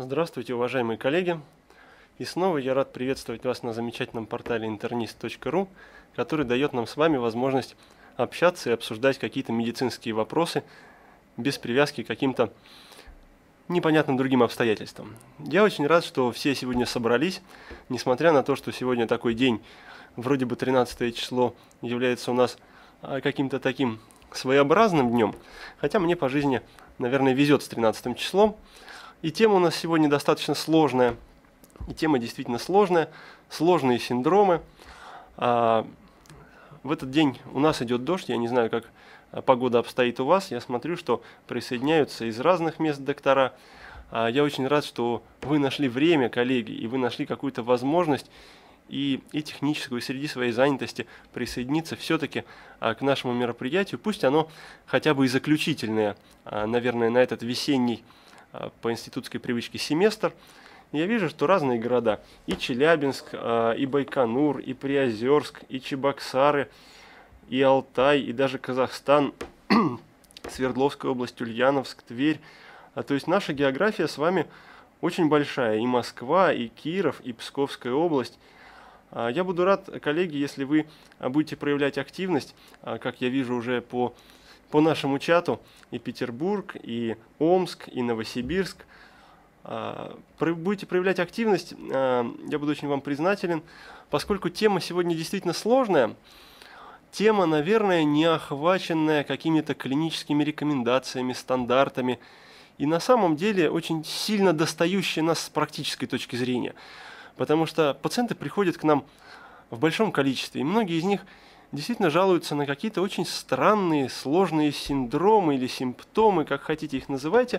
Здравствуйте, уважаемые коллеги! И снова я рад приветствовать вас на замечательном портале internist.ru, который дает нам с вами возможность общаться и обсуждать какие-то медицинские вопросы без привязки к каким-то непонятным другим обстоятельствам. Я очень рад, что все сегодня собрались, несмотря на то, что сегодня такой день, вроде бы 13 число, является у нас каким-то таким своеобразным днем, хотя мне по жизни, наверное, везет с 13 числом. И тема у нас сегодня достаточно сложная. И тема действительно сложная. Сложные синдромы. В этот день у нас идет дождь. Я не знаю, как погода обстоит у вас. Я смотрю, что присоединяются из разных мест доктора. Я очень рад, что вы нашли время, коллеги, и вы нашли какую-то возможность и техническую, и среди своей занятости присоединиться все-таки к нашему мероприятию. Пусть оно хотя бы и заключительное, наверное, на этот весенний по институтской привычке семестр. Я вижу, что разные города, и Челябинск, и Байконур, и Приозерск, и Чебоксары, и Алтай, и даже Казахстан, Свердловская область, Ульяновск, Тверь. То есть наша география с вами очень большая, и Москва, и Киров, и Псковская область. Я буду рад, коллеги, если вы будете проявлять активность, как я вижу уже по нашему чату, и Петербург, и Омск, и Новосибирск. Будете проявлять активность, я буду очень вам признателен, поскольку тема сегодня действительно сложная. Тема, наверное, не охваченная какими-то клиническими рекомендациями, стандартами, и на самом деле очень сильно достающая нас с практической точки зрения. Потому что пациенты приходят к нам в большом количестве, и многие из них действительно жалуются на какие-то очень странные, сложные синдромы или симптомы, как хотите их называйте,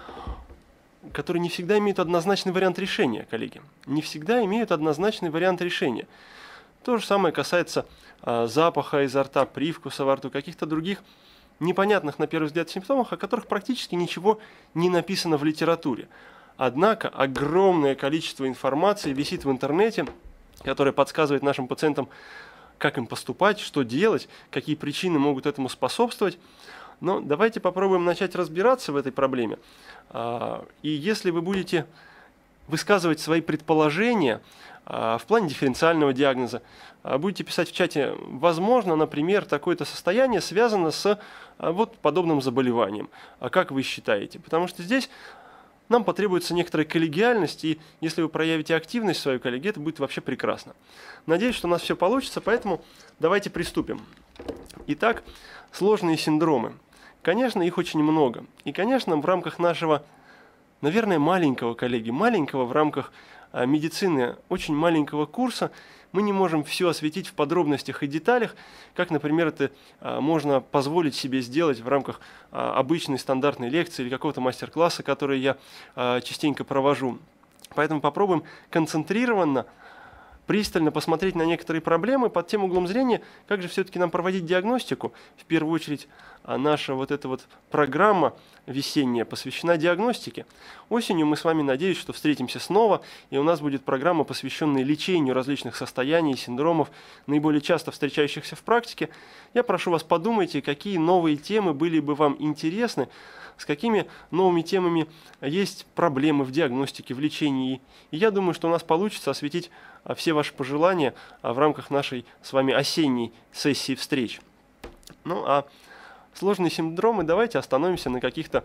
которые не всегда имеют однозначный вариант решения, коллеги. Не всегда имеют однозначный вариант решения. То же самое касается запаха изо рта, привкуса во рту, каких-то других непонятных на первый взгляд симптомов, о которых практически ничего не написано в литературе. Однако огромное количество информации висит в интернете, которая подсказывает нашим пациентам, как им поступать, что делать, какие причины могут этому способствовать. Но давайте попробуем начать разбираться в этой проблеме. И если вы будете высказывать свои предположения в плане дифференциального диагноза, будете писать в чате, возможно, например, такое-то состояние связано с вот подобным заболеванием. А как вы считаете? Потому что здесь нам потребуется некоторая коллегиальность, и если вы проявите активность в своей коллеге, это будет вообще прекрасно. Надеюсь, что у нас все получится, поэтому давайте приступим. Итак, сложные синдромы. Конечно, их очень много. И, конечно, в рамках нашего, наверное, маленького, коллеги, маленького в рамках медицины, очень маленького курса, мы не можем все осветить в подробностях и деталях, как, например, это можно позволить себе сделать в рамках обычной стандартной лекции или какого-то мастер-класса, который я частенько провожу. Поэтому попробуем концентрированно, пристально посмотреть на некоторые проблемы под тем углом зрения, как же все-таки нам проводить диагностику. В первую очередь, наша вот эта вот программа весенняя посвящена диагностике. Осенью мы с вами, надеюсь, что встретимся снова, и у нас будет программа, посвященная лечению различных состояний и синдромов, наиболее часто встречающихся в практике. Я прошу вас, подумайте, какие новые темы были бы вам интересны, с какими новыми темами есть проблемы в диагностике, в лечении. И я думаю, что у нас получится осветить все ваши пожелания в рамках нашей с вами осенней сессии встреч. Ну а сложные синдромы давайте остановимся на каких-то,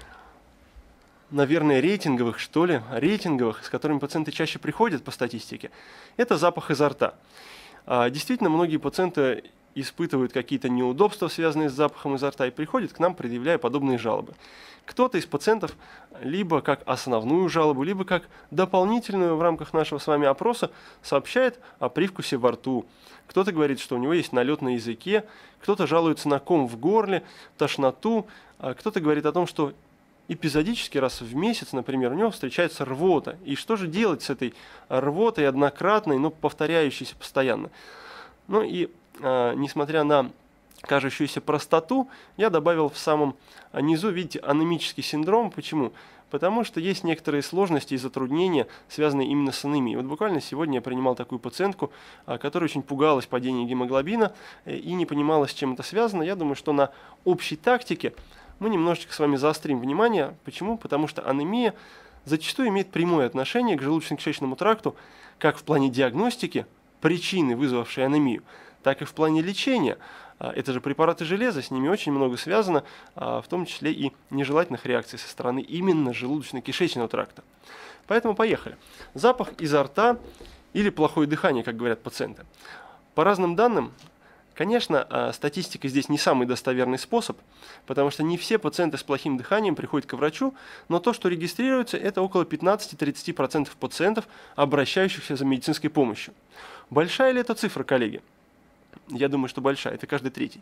наверное, рейтинговых, с которыми пациенты чаще приходят по статистике. Это запах изо рта. Действительно, многие пациенты испытывают какие-то неудобства, связанные с запахом изо рта, и приходят к нам, предъявляя подобные жалобы. Кто-то из пациентов либо как основную жалобу, либо как дополнительную в рамках нашего с вами опроса сообщает о привкусе во рту. Кто-то говорит, что у него есть налет на языке, кто-то жалуется на ком в горле, тошноту, кто-то говорит о том, что эпизодически раз в месяц, например, у него встречается рвота. И что же делать с этой рвотой однократной, но повторяющейся постоянно? Ну и несмотря на кажущуюся простоту, я добавил в самом низу, видите, анемический синдром. Почему? Потому что есть некоторые сложности и затруднения, связанные именно с анемией. Вот буквально сегодня я принимал такую пациентку, которая очень пугалась падения гемоглобина и не понимала, с чем это связано. Я думаю, что на общей тактике мы немножечко с вами заострим внимание. Почему? Потому что анемия зачастую имеет прямое отношение к желудочно-кишечному тракту как в плане диагностики причины, вызвавшей анемию, так и в плане лечения. Это же препараты железа, с ними очень много связано, в том числе и нежелательных реакций со стороны именно желудочно-кишечного тракта. Поэтому поехали. Запах изо рта или плохое дыхание, как говорят пациенты. По разным данным, конечно, статистика здесь не самый достоверный способ, потому что не все пациенты с плохим дыханием приходят к врачу, но то, что регистрируется, это около 15-30% пациентов, обращающихся за медицинской помощью. Большая ли эта цифра, коллеги? Я думаю, что большая, это каждый третий.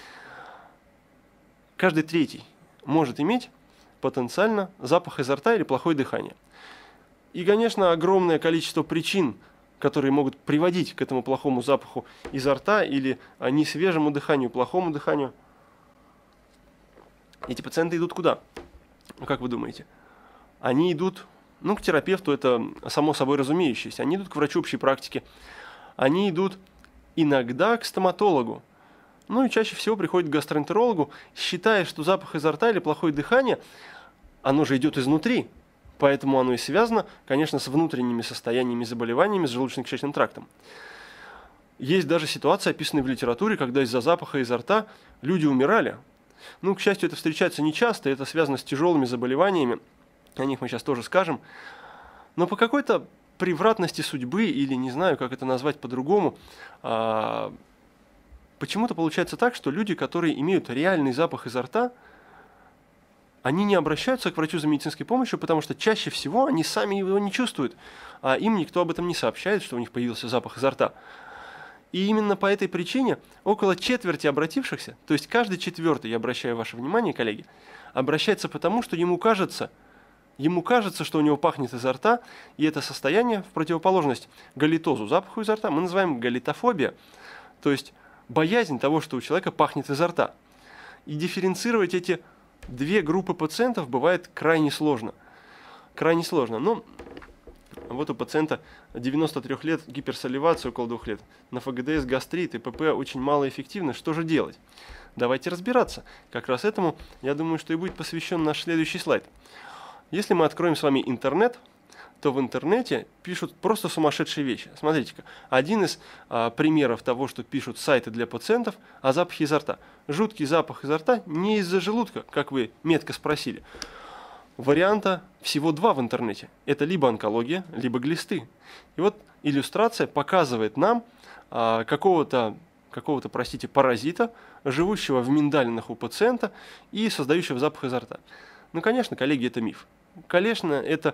Каждый третий может иметь потенциально запах изо рта или плохое дыхание. И, конечно, огромное количество причин, которые могут приводить к этому плохому запаху изо рта или несвежему дыханию, плохому дыханию. Эти пациенты идут куда? Как вы думаете? Они идут, к терапевту, это само собой разумеющееся. Они идут к врачу общей практики. Они идут иногда к стоматологу. И чаще всего приходят к гастроэнтерологу, считая, что запах изо рта или плохое дыхание, оно же идет изнутри. Поэтому оно и связано, конечно, с внутренними состояниями, заболеваниями, с желудочно-кишечным трактом. Есть даже ситуация, описанная в литературе, когда из-за запаха изо рта люди умирали. К счастью, это встречается нечасто, это связано с тяжелыми заболеваниями, о них мы сейчас тоже скажем. Но по какой-то превратности судьбы, или не знаю, как это назвать по-другому, почему-то получается так, что люди, которые имеют реальный запах изо рта, они не обращаются к врачу за медицинской помощью, потому что чаще всего они сами его не чувствуют, а им никто об этом не сообщает, что у них появился запах изо рта. И именно по этой причине около четверти обратившихся, то есть каждый четвертый, я обращаю ваше внимание, коллеги, обращается потому, что ему кажется, что у него пахнет изо рта, и это состояние в противоположность галитозу, запаху изо рта, мы называем галитофобия, то есть боязнь того, что у человека пахнет изо рта. И дифференцировать эти две группы пациентов бывает крайне сложно. Вот у пациента 93 лет гиперсаливация около 2 лет, на ФГДС гастрит и ПП очень малоэффективно. Что же делать? Давайте разбираться. Как раз этому, я думаю, что и будет посвящен наш следующий слайд. Если мы откроем с вами интернет, то в интернете пишут просто сумасшедшие вещи. Смотрите-ка, один из примеров того, что пишут сайты для пациентов о запахе изо рта. Жуткий запах изо рта не из-за желудка, как вы метко спросили. Варианта всего два в интернете. Это либо онкология, либо глисты. И вот иллюстрация показывает нам какого-то, паразита, живущего в миндалинах у пациента и создающего запах изо рта. Конечно, коллеги, это миф. Конечно, это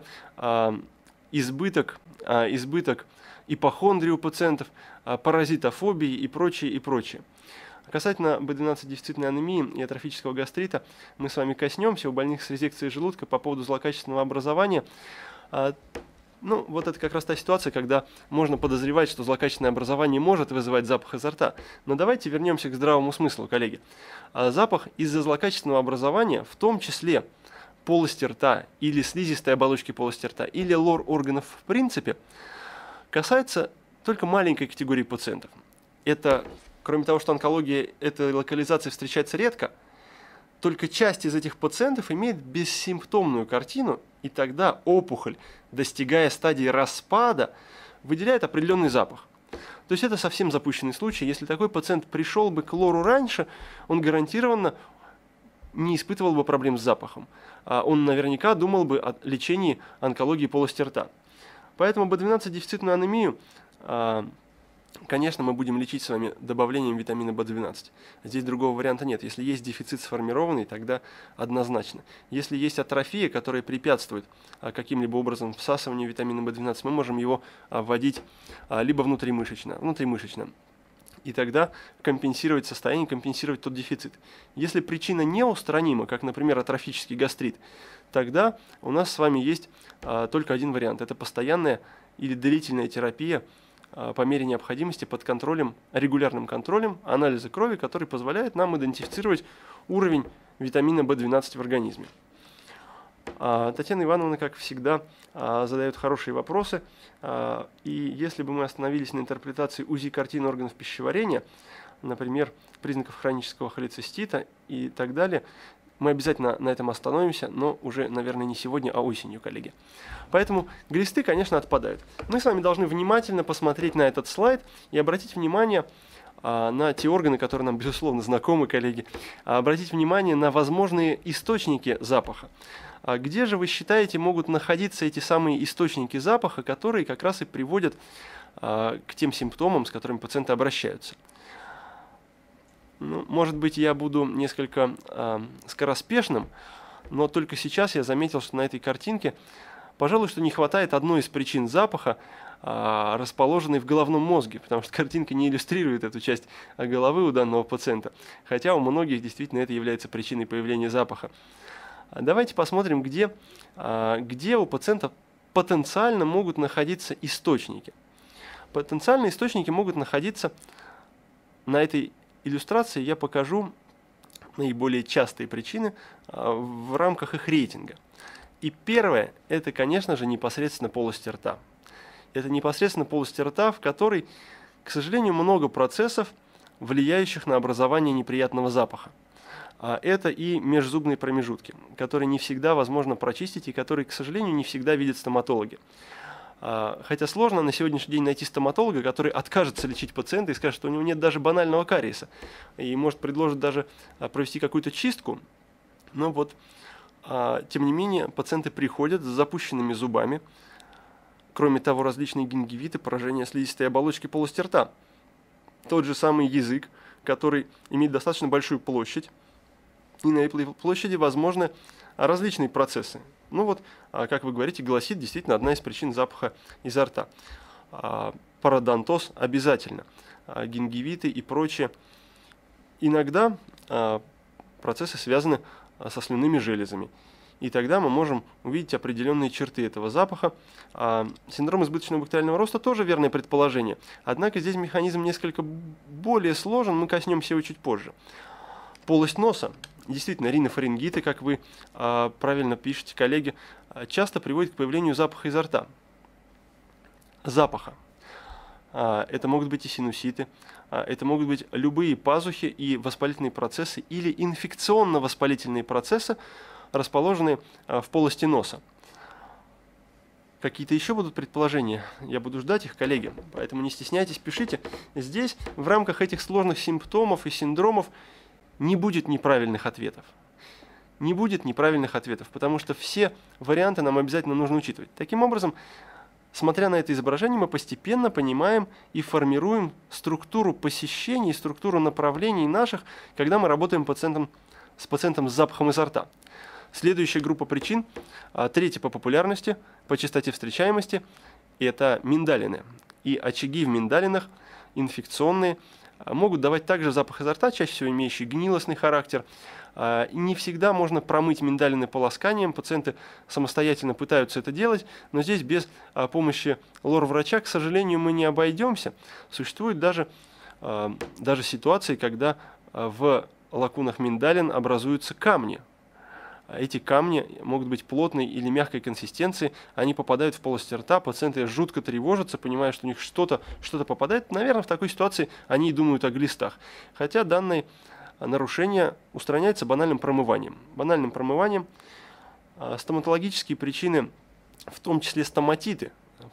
избыток ипохондрии у пациентов, паразитофобии и прочее. Касательно B12-дефицитной анемии и атрофического гастрита мы с вами коснемся у больных с резекцией желудка по поводу злокачественного образования. Вот это как раз та ситуация, когда можно подозревать, что злокачественное образование может вызывать запах изо рта. Но давайте вернемся к здравому смыслу, коллеги. Запах из-за злокачественного образования, в том числе полости рта или слизистой оболочки полости рта, или лор органов в принципе, касается только маленькой категории пациентов. Это, кроме того, что онкология этой локализации встречается редко, только часть из этих пациентов имеет бессимптомную картину, и тогда опухоль, достигая стадии распада, выделяет определенный запах. То есть это совсем запущенный случай. Если такой пациент пришел бы к лору раньше, он гарантированно не испытывал бы проблем с запахом. Он наверняка думал бы о лечении онкологии полости рта. Поэтому B12-дефицитную анемию, конечно, мы будем лечить с вами добавлением витамина B12. Здесь другого варианта нет. Если есть дефицит сформированный, тогда однозначно. Если есть атрофия, которая препятствует каким-либо образом всасыванию витамина B12, мы можем его вводить либо внутримышечно. И тогда компенсировать состояние, компенсировать тот дефицит. Если причина неустранима, как, например, атрофический гастрит, тогда у нас с вами есть только один вариант. Это постоянная или длительная терапия по мере необходимости под контролем, регулярным контролем анализа крови, который позволяет нам идентифицировать уровень витамина B12 в организме. Татьяна Ивановна, как всегда, задает хорошие вопросы. И если бы мы остановились на интерпретации УЗИ-картины органов пищеварения, например, признаков хронического холецистита и так далее, Мы обязательно на этом остановимся, но уже, наверное, не сегодня, а осенью, коллеги. Поэтому глисты, конечно, отпадают. Мы с вами должны внимательно посмотреть на этот слайд и обратить внимание на те органы, которые нам, безусловно, знакомы, коллеги, обратить внимание на возможные источники запаха. Где же, вы считаете, могут находиться эти самые источники запаха, которые как раз и приводят к тем симптомам, с которыми пациенты обращаются? Ну, может быть, я буду несколько скороспешным, но только сейчас я заметил, что на этой картинке, пожалуй, что не хватает одной из причин запаха, расположенной в головном мозге, потому что картинка не иллюстрирует эту часть головы у данного пациента, хотя у многих действительно это является причиной появления запаха. Давайте посмотрим, где у пациента потенциально могут находиться источники. Потенциальные источники могут находиться на этой иллюстрации. Я покажу наиболее частые причины в рамках их рейтинга. И первое, это, конечно же, непосредственно полость рта. Это непосредственно полость рта, в которой, к сожалению, много процессов, влияющих на образование неприятного запаха. Это и межзубные промежутки, которые не всегда возможно прочистить и которые, к сожалению, не всегда видят стоматологи. Хотя сложно на сегодняшний день найти стоматолога, который откажется лечить пациента и скажет, что у него нет даже банального кариеса. И может предложить даже провести какую-то чистку. Но вот, тем не менее, пациенты приходят с запущенными зубами. Кроме того, различные гингивиты, поражения слизистой оболочки полости рта. Тот же самый язык, который имеет достаточно большую площадь. И на этой площади возможны различные процессы. Ну вот, как вы говорите, гласит действительно одна из причин запаха изо рта. Пародонтоз обязательно. Гингивиты и прочее. Иногда процессы связаны со слюнными железами. И тогда мы можем увидеть определенные черты этого запаха. Синдром избыточного бактериального роста тоже верное предположение. Однако здесь механизм несколько более сложен, мы коснемся его чуть позже. Полость носа. Действительно, ринофарингиты, как вы правильно пишете, коллеги, часто приводят к появлению запаха изо рта. Запаха. Это могут быть и синуситы, это могут быть любые пазухи и воспалительные процессы или инфекционно-воспалительные процессы, расположенные в полости носа. Какие-то еще будут предположения? Я буду ждать их, коллеги, поэтому не стесняйтесь, пишите. Здесь в рамках этих сложных симптомов и синдромов не будет неправильных ответов. Не будет неправильных ответов, потому что все варианты нам обязательно нужно учитывать. Таким образом, смотря на это изображение, мы постепенно понимаем и формируем структуру посещений, структуру направлений наших, когда мы работаем с пациентом с запахом изо рта. Следующая группа причин, третья по популярности, по частоте встречаемости, это миндалины. И очаги в миндалинах, инфекционные, могут давать также запах изо рта, чаще всего имеющий гнилостный характер. И не всегда можно промыть миндалины полосканием, пациенты самостоятельно пытаются это делать, но здесь без помощи лор-врача, к сожалению, мы не обойдемся. Существуют даже ситуации, когда в лакунах миндалин образуются камни. Эти камни могут быть плотной или мягкой консистенции, они попадают в полость рта, пациенты жутко тревожатся, понимая, что у них что-то попадает. Наверное, в такой ситуации они и думают о глистах. Хотя данное нарушение устраняется банальным промыванием. Банальным промыванием стоматологические причины, в том числе стоматиты,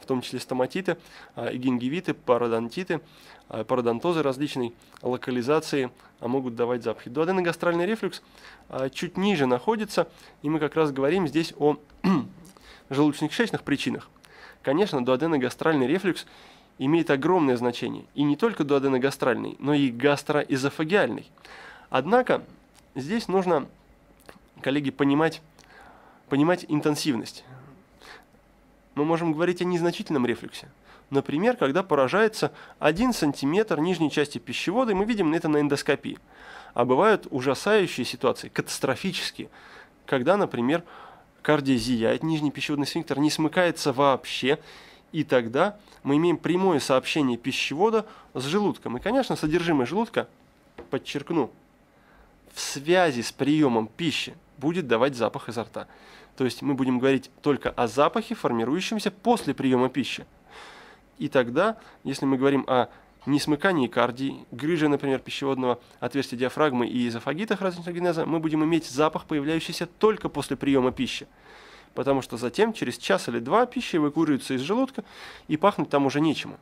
гингивиты, пародонтиты, пародонтозы различной локализации могут давать запахи. Дуоденогастральный рефлюкс чуть ниже находится, и мы как раз говорим здесь о желудочно-кишечных причинах. Конечно, дуоденогастральный рефлюкс имеет огромное значение, и не только дуоденогастральный, но и гастроэзофагиальный. Однако здесь нужно, коллеги, понимать интенсивность. Мы можем говорить о незначительном рефлюксе. Например, когда поражается 1 см нижней части пищевода, и мы видим это на эндоскопии. А бывают ужасающие ситуации, катастрофические, когда, например, кардия зияет, нижний пищеводный сфинктер не смыкается вообще, и тогда мы имеем прямое сообщение пищевода с желудком. И, конечно, содержимое желудка, подчеркну, в связи с приемом пищи будет давать запах изо рта. То есть мы будем говорить только о запахе, формирующемся после приема пищи. И тогда, если мы говорим о несмыкание кардий, грыжа, например, пищеводного отверстия диафрагмы и эзофагита различного генеза, мы будем иметь запах, появляющийся только после приема пищи. Потому что затем, через час или два, пища эвакуируется из желудка, и пахнуть там уже нечему.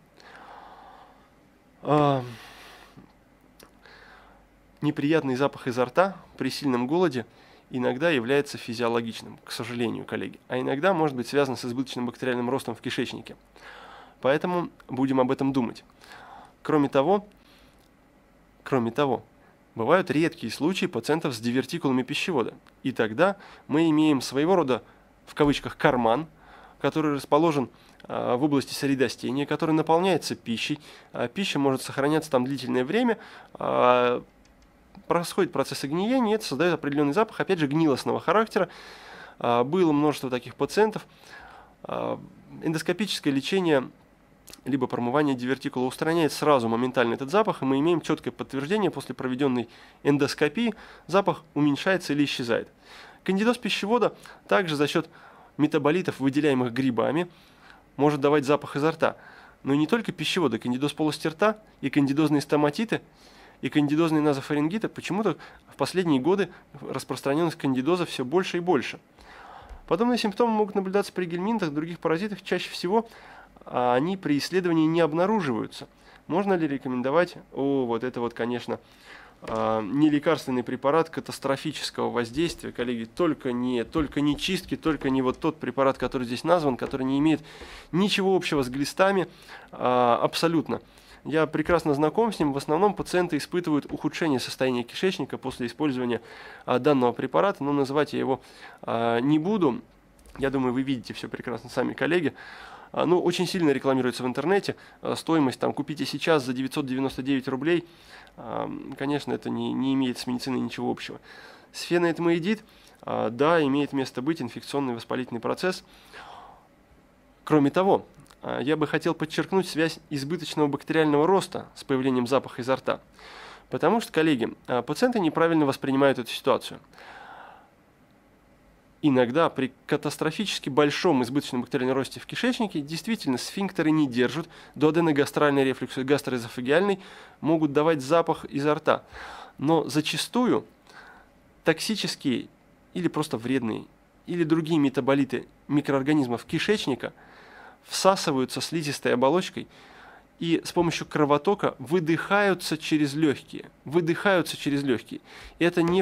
Неприятный запах изо рта при сильном голоде иногда является физиологичным, к сожалению, коллеги, а иногда может быть связан с избыточным бактериальным ростом в кишечнике. Поэтому будем об этом думать. Кроме того, бывают редкие случаи пациентов с дивертикулами пищевода, и тогда мы имеем своего рода, в кавычках, карман, который расположен в области средостения, который наполняется пищей. Пища может сохраняться там длительное время, происходит процесс гниения, и это создает определенный запах, опять же, гнилостного характера. Было множество таких пациентов. Эндоскопическое лечение либо промывание дивертикула устраняет сразу моментально этот запах, и мы имеем четкое подтверждение: после проведенной эндоскопии запах уменьшается или исчезает. Кандидоз пищевода также за счет метаболитов, выделяемых грибами, может давать запах изо рта. Но и не только пищевода, кандидоз полости рта и кандидозные стоматиты, и кандидозные назофарингиты. Почему-то в последние годы распространенность кандидоза все больше и больше. Подобные симптомы могут наблюдаться при гельминтах, других паразитах. Чаще всего они при исследовании не обнаруживаются. Можно ли рекомендовать, конечно, не лекарственный препарат катастрофического воздействия, коллеги, только не чистки, только не вот тот препарат, который здесь назван, который не имеет ничего общего с глистами, абсолютно. Я прекрасно знаком с ним. В основном пациенты испытывают ухудшение состояния кишечника после использования данного препарата, но называть я его не буду. Я думаю, вы видите все прекрасно сами, коллеги. Очень сильно рекламируется в интернете. Стоимость там купите сейчас за 999 рублей. Конечно, это не имеет с медициной ничего общего. Сфеноэтмоидит, да, имеет место быть инфекционный воспалительный процесс. Кроме того, я бы хотел подчеркнуть связь избыточного бактериального роста с появлением запаха изо рта. Потому что, коллеги, пациенты неправильно воспринимают эту ситуацию. Иногда при катастрофически большом избыточном бактериальном росте в кишечнике действительно сфинктеры не держат, дуоденогастральный рефлюкс и гастроэзофагиальный могут давать запах изо рта. Но зачастую токсические или просто вредные, или другие метаболиты микроорганизмов кишечника всасываются слизистой оболочкой и с помощью кровотока выдыхаются через легкие. И это не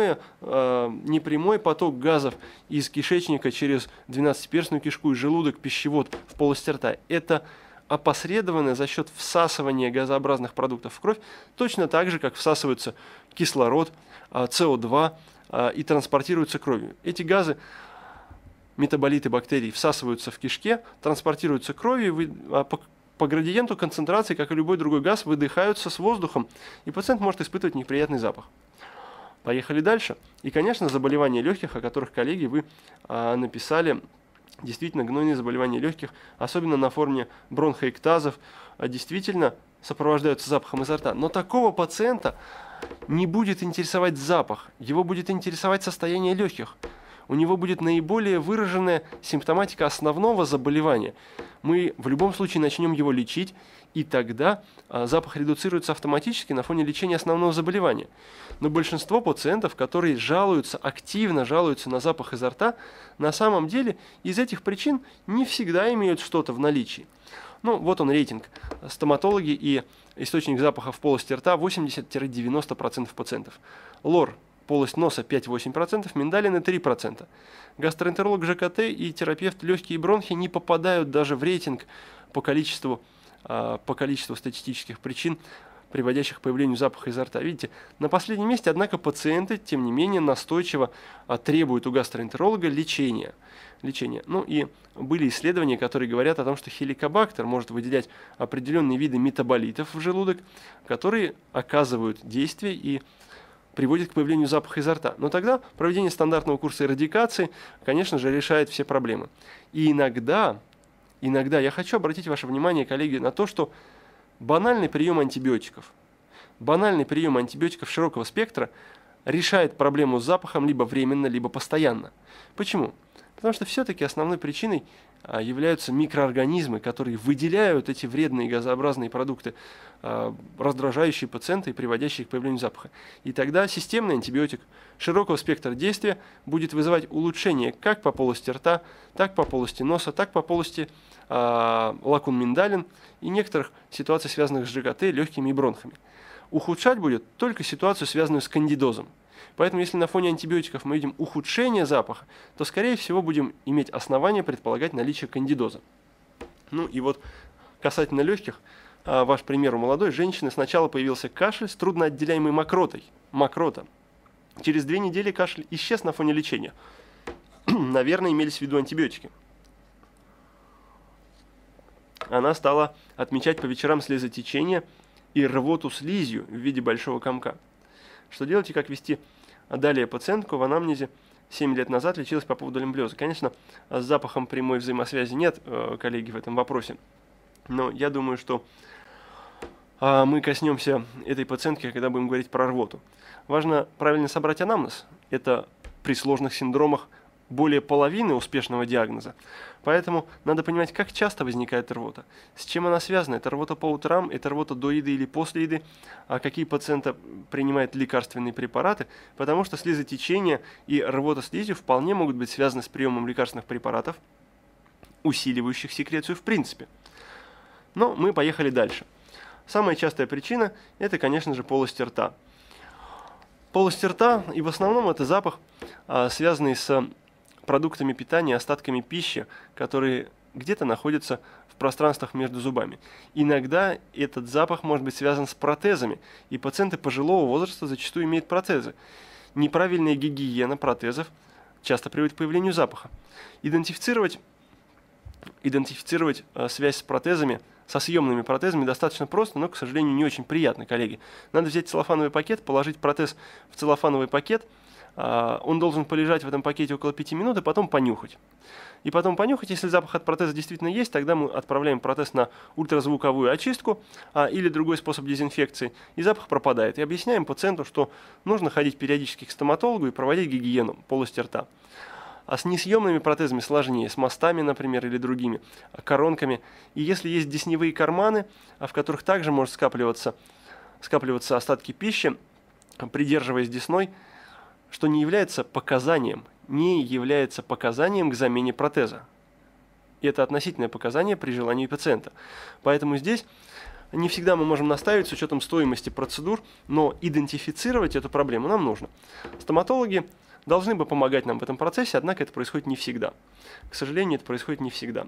прямой поток газов из кишечника через 12-перстную кишку и желудок, пищевод в полости рта. Это опосредованное за счет всасывания газообразных продуктов в кровь, точно так же, как всасывается кислород, СО2 и транспортируются кровью. Эти газы, метаболиты бактерий, всасываются в кишке, транспортируются кровью, по градиенту концентрации, как и любой другой газ, выдыхаются с воздухом, и пациент может испытывать неприятный запах. Поехали дальше. И, конечно, заболевания легких, о которых, коллеги, вы написали, действительно, гнойные заболевания легких, особенно на фоне бронхоэктазов, действительно сопровождаются запахом изо рта. Но такого пациента не будет интересовать запах, его будет интересовать состояние легких. У него будет наиболее выраженная симптоматика основного заболевания. Мы в любом случае начнем его лечить, и тогда запах редуцируется автоматически на фоне лечения основного заболевания. Но большинство пациентов, которые активно жалуются на запах изо рта, на самом деле из этих причин не всегда имеют что-то в наличии. Вот он рейтинг. Стоматологи и источник запаха в полости рта 80-90% пациентов. Лор. Полость носа 5-8%, миндалины 3%. Гастроэнтеролог ЖКТ и терапевт легкие и бронхи не попадают даже в рейтинг по количеству статистических причин, приводящих к появлению запаха изо рта. Видите, на последнем месте, однако, пациенты, тем не менее, настойчиво требуют у гастроэнтеролога лечения. И были исследования, которые говорят о том, что хеликобактер может выделять определенные виды метаболитов в желудок, которые оказывают действие и приводит к появлению запаха изо рта. Но тогда проведение стандартного курса эрадикации, конечно же, решает все проблемы. И иногда я хочу обратить ваше внимание, коллеги, на то, что банальный прием антибиотиков широкого спектра решает проблему с запахом либо временно, либо постоянно. Почему? Потому что все-таки основной причиной являются микроорганизмы, которые выделяют эти вредные газообразные продукты, раздражающие пациента и приводящие к появлению запаха. И тогда системный антибиотик широкого спектра действия будет вызывать улучшение как по полости рта, так по полости носа, так по полости лакун миндалин и некоторых ситуаций, связанных с ЖКТ, легкими и бронхами. Ухудшать будет только ситуацию, связанную с кандидозом. Поэтому, если на фоне антибиотиков мы видим ухудшение запаха, то, скорее всего, будем иметь основания предполагать наличие кандидоза. Ну и вот касательно легких, ваш пример у молодой женщины. Сначала появился кашель с трудноотделяемой мокротой. Мокрота. Через 2 недели кашель исчез на фоне лечения. Наверное, имелись в виду антибиотики. Она стала отмечать по вечерам слезотечение и рвоту слизью в виде большого комка. Что делать и как вести далее пациентку? В анамнезе 7 лет назад лечилась по поводу лимблеза. Конечно, с запахом прямой взаимосвязи нет, коллеги, в этом вопросе. Но я думаю, что мы коснемся этой пациентки, когда будем говорить про рвоту. Важно правильно собрать анамнез. Это при сложных синдромах более половины успешного диагноза. Поэтому надо понимать, как часто возникает рвота, с чем она связана. Это рвота по утрам, это рвота до еды или после еды, какие пациенты принимают лекарственные препараты, потому что слезотечение и рвота слизью вполне могут быть связаны с приемом лекарственных препаратов, усиливающих секрецию в принципе. Но мы поехали дальше. Самая частая причина – это, конечно же, полость рта. Полость рта, и в основном это запах, связанный с продуктами питания, остатками пищи, которые где-то находятся в пространствах между зубами. Иногда этот запах может быть связан с протезами, и пациенты пожилого возраста зачастую имеют протезы. Неправильная гигиена протезов часто приводит к появлению запаха. Идентифицировать связь с протезами, со съемными протезами достаточно просто, но, к сожалению, не очень приятно, коллеги. Надо взять целлофановый пакет, положить протез в целлофановый пакет, он должен полежать в этом пакете около 5 минут и потом понюхать. И потом понюхать, если запах от протеза действительно есть, тогда мы отправляем протез на ультразвуковую очистку или другой способ дезинфекции, и запах пропадает. И объясняем пациенту, что нужно ходить периодически к стоматологу и проводить гигиену полости рта. А с несъемными протезами сложнее, с мостами, например, или другими, коронками. И если есть десневые карманы, в которых также может скапливаться остатки пищи, придерживаясь десной, что не является показанием к замене протеза. И это относительное показание при желании пациента. Поэтому здесь не всегда мы можем наставить с учетом стоимости процедур, но идентифицировать эту проблему нам нужно. Стоматологи должны бы помогать нам в этом процессе, однако это происходит не всегда. К сожалению, это происходит не всегда.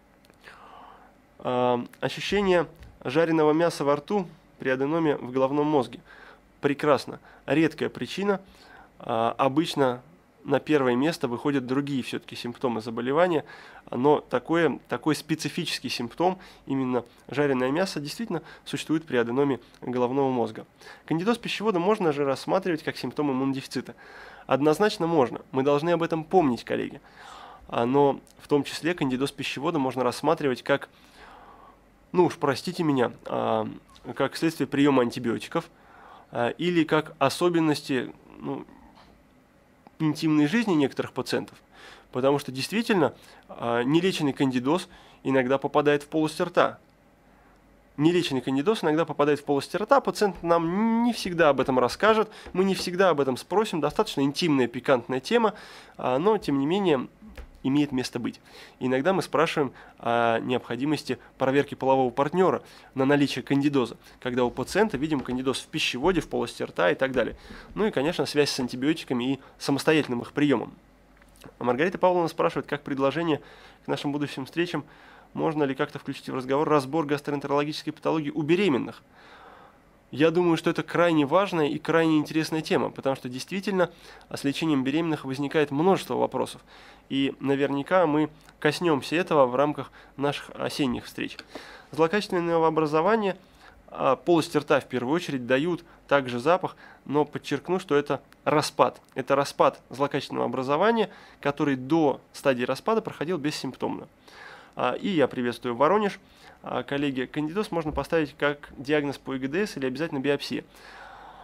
Ощущение жареного мяса во рту при аденоме в головном мозге. Прекрасно. Редкая причина. Обычно на первое место выходят другие все-таки симптомы заболевания, но такой специфический симптом, именно жареное мясо, действительно существует при аденоме головного мозга. Кандидоз пищевода можно же рассматривать как симптом иммунодефицита. Однозначно можно, мы должны об этом помнить, коллеги. Но в том числе кандидоз пищевода можно рассматривать как, ну уж простите меня, как следствие приема антибиотиков или как особенности, интимной жизни некоторых пациентов, потому что действительно нелеченный кандидоз иногда попадает в полость рта. Нелеченный кандидоз иногда попадает в полость рта, пациент нам не всегда об этом расскажет, мы не всегда об этом спросим, достаточно интимная, пикантная тема, но тем не менее имеет место быть. Иногда мы спрашиваем о необходимости проверки полового партнера на наличие кандидоза, когда у пациента видим кандидоз в пищеводе, в полости рта и так далее. Ну и, конечно, связь с антибиотиками и самостоятельным их приемом. Маргарита Павловна спрашивает, как предложение к нашим будущим встречам, можно ли как-то включить в разговор разбор гастроэнтерологической патологии у беременных. Я думаю, что это крайне важная и крайне интересная тема, потому что действительно с лечением беременных возникает множество вопросов. И наверняка мы коснемся этого в рамках наших осенних встреч. Злокачественное новообразование, полость рта в первую очередь, дают также запах, но подчеркну, что это распад. Это распад злокачественного образования, который до стадии распада проходил бессимптомно. И я приветствую Воронеж. Коллеги, кандидоз можно поставить как диагноз по ИГДС или обязательно биопсия.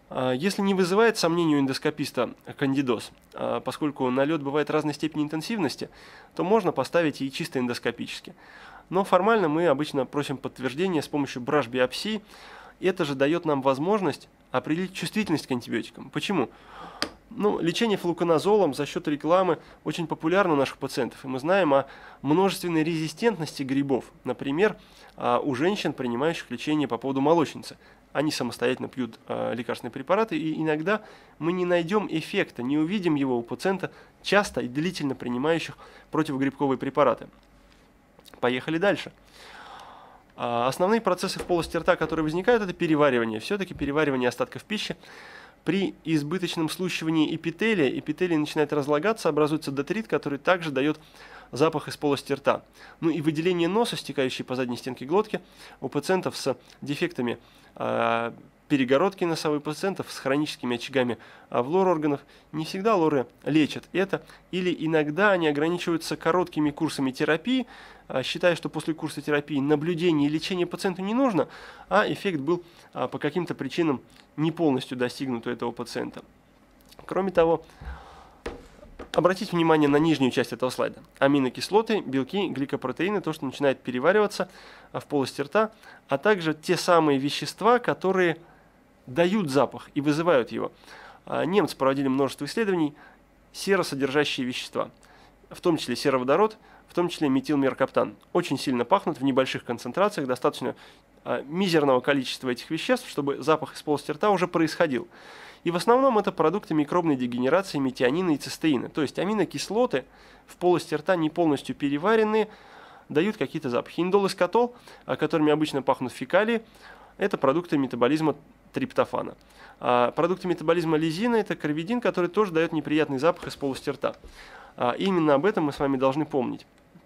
Если не вызывает сомнений у эндоскописта кандидоз, поскольку налет бывает разной степени интенсивности, то можно поставить и чисто эндоскопически. Но формально мы обычно просим подтверждения с помощью браш-биопсии. Это же дает нам возможность определить чувствительность к антибиотикам. Почему? Лечение флуконазолом за счет рекламы очень популярно у наших пациентов. И мы знаем о множественной резистентности грибов. Например, у женщин, принимающих лечение по поводу молочницы. Они самостоятельно пьют лекарственные препараты, и иногда мы не найдем эффекта, не увидим его у пациента, часто и длительно принимающих противогрибковые препараты. Поехали дальше. Основные процессы в полости рта, которые возникают, это переваривание. Все-таки переваривание остатков пищи. При избыточном слущивании эпителия, эпителий начинает разлагаться, образуется детрит, который также дает запах из полости рта. И выделение носа, стекающей по задней стенке глотки, у пациентов с дефектами перегородки носовой, пациентов с хроническими очагами в лор-органов, не всегда лоры лечат это, или иногда они ограничиваются короткими курсами терапии, считая, что после курса терапии наблюдение и лечение пациенту не нужно, а эффект был по каким-то причинам не полностью достигнут у этого пациента. Кроме того, обратите внимание на нижнюю часть этого слайда. Аминокислоты, белки, гликопротеины, то, что начинает перевариваться в полости рта, а также те самые вещества, которые дают запах и вызывают его. Немцы проводили множество исследований, серосодержащие вещества, в том числе сероводород, в том числе метилмеркаптан. Очень сильно пахнут в небольших концентрациях, достаточно мизерного количества этих веществ, чтобы запах из полости рта уже происходил. И в основном это продукты микробной дегенерации метионина и цистеина. То есть аминокислоты в полости рта не полностью переваренные, дают какие-то запахи. Индол и скотол, которыми обычно пахнут фекалии, это продукты метаболизма триптофана. А продукты метаболизма лизина – это карвидин, который тоже дает неприятный запах из полости рта. Именно об этом мы с вами должны помнить.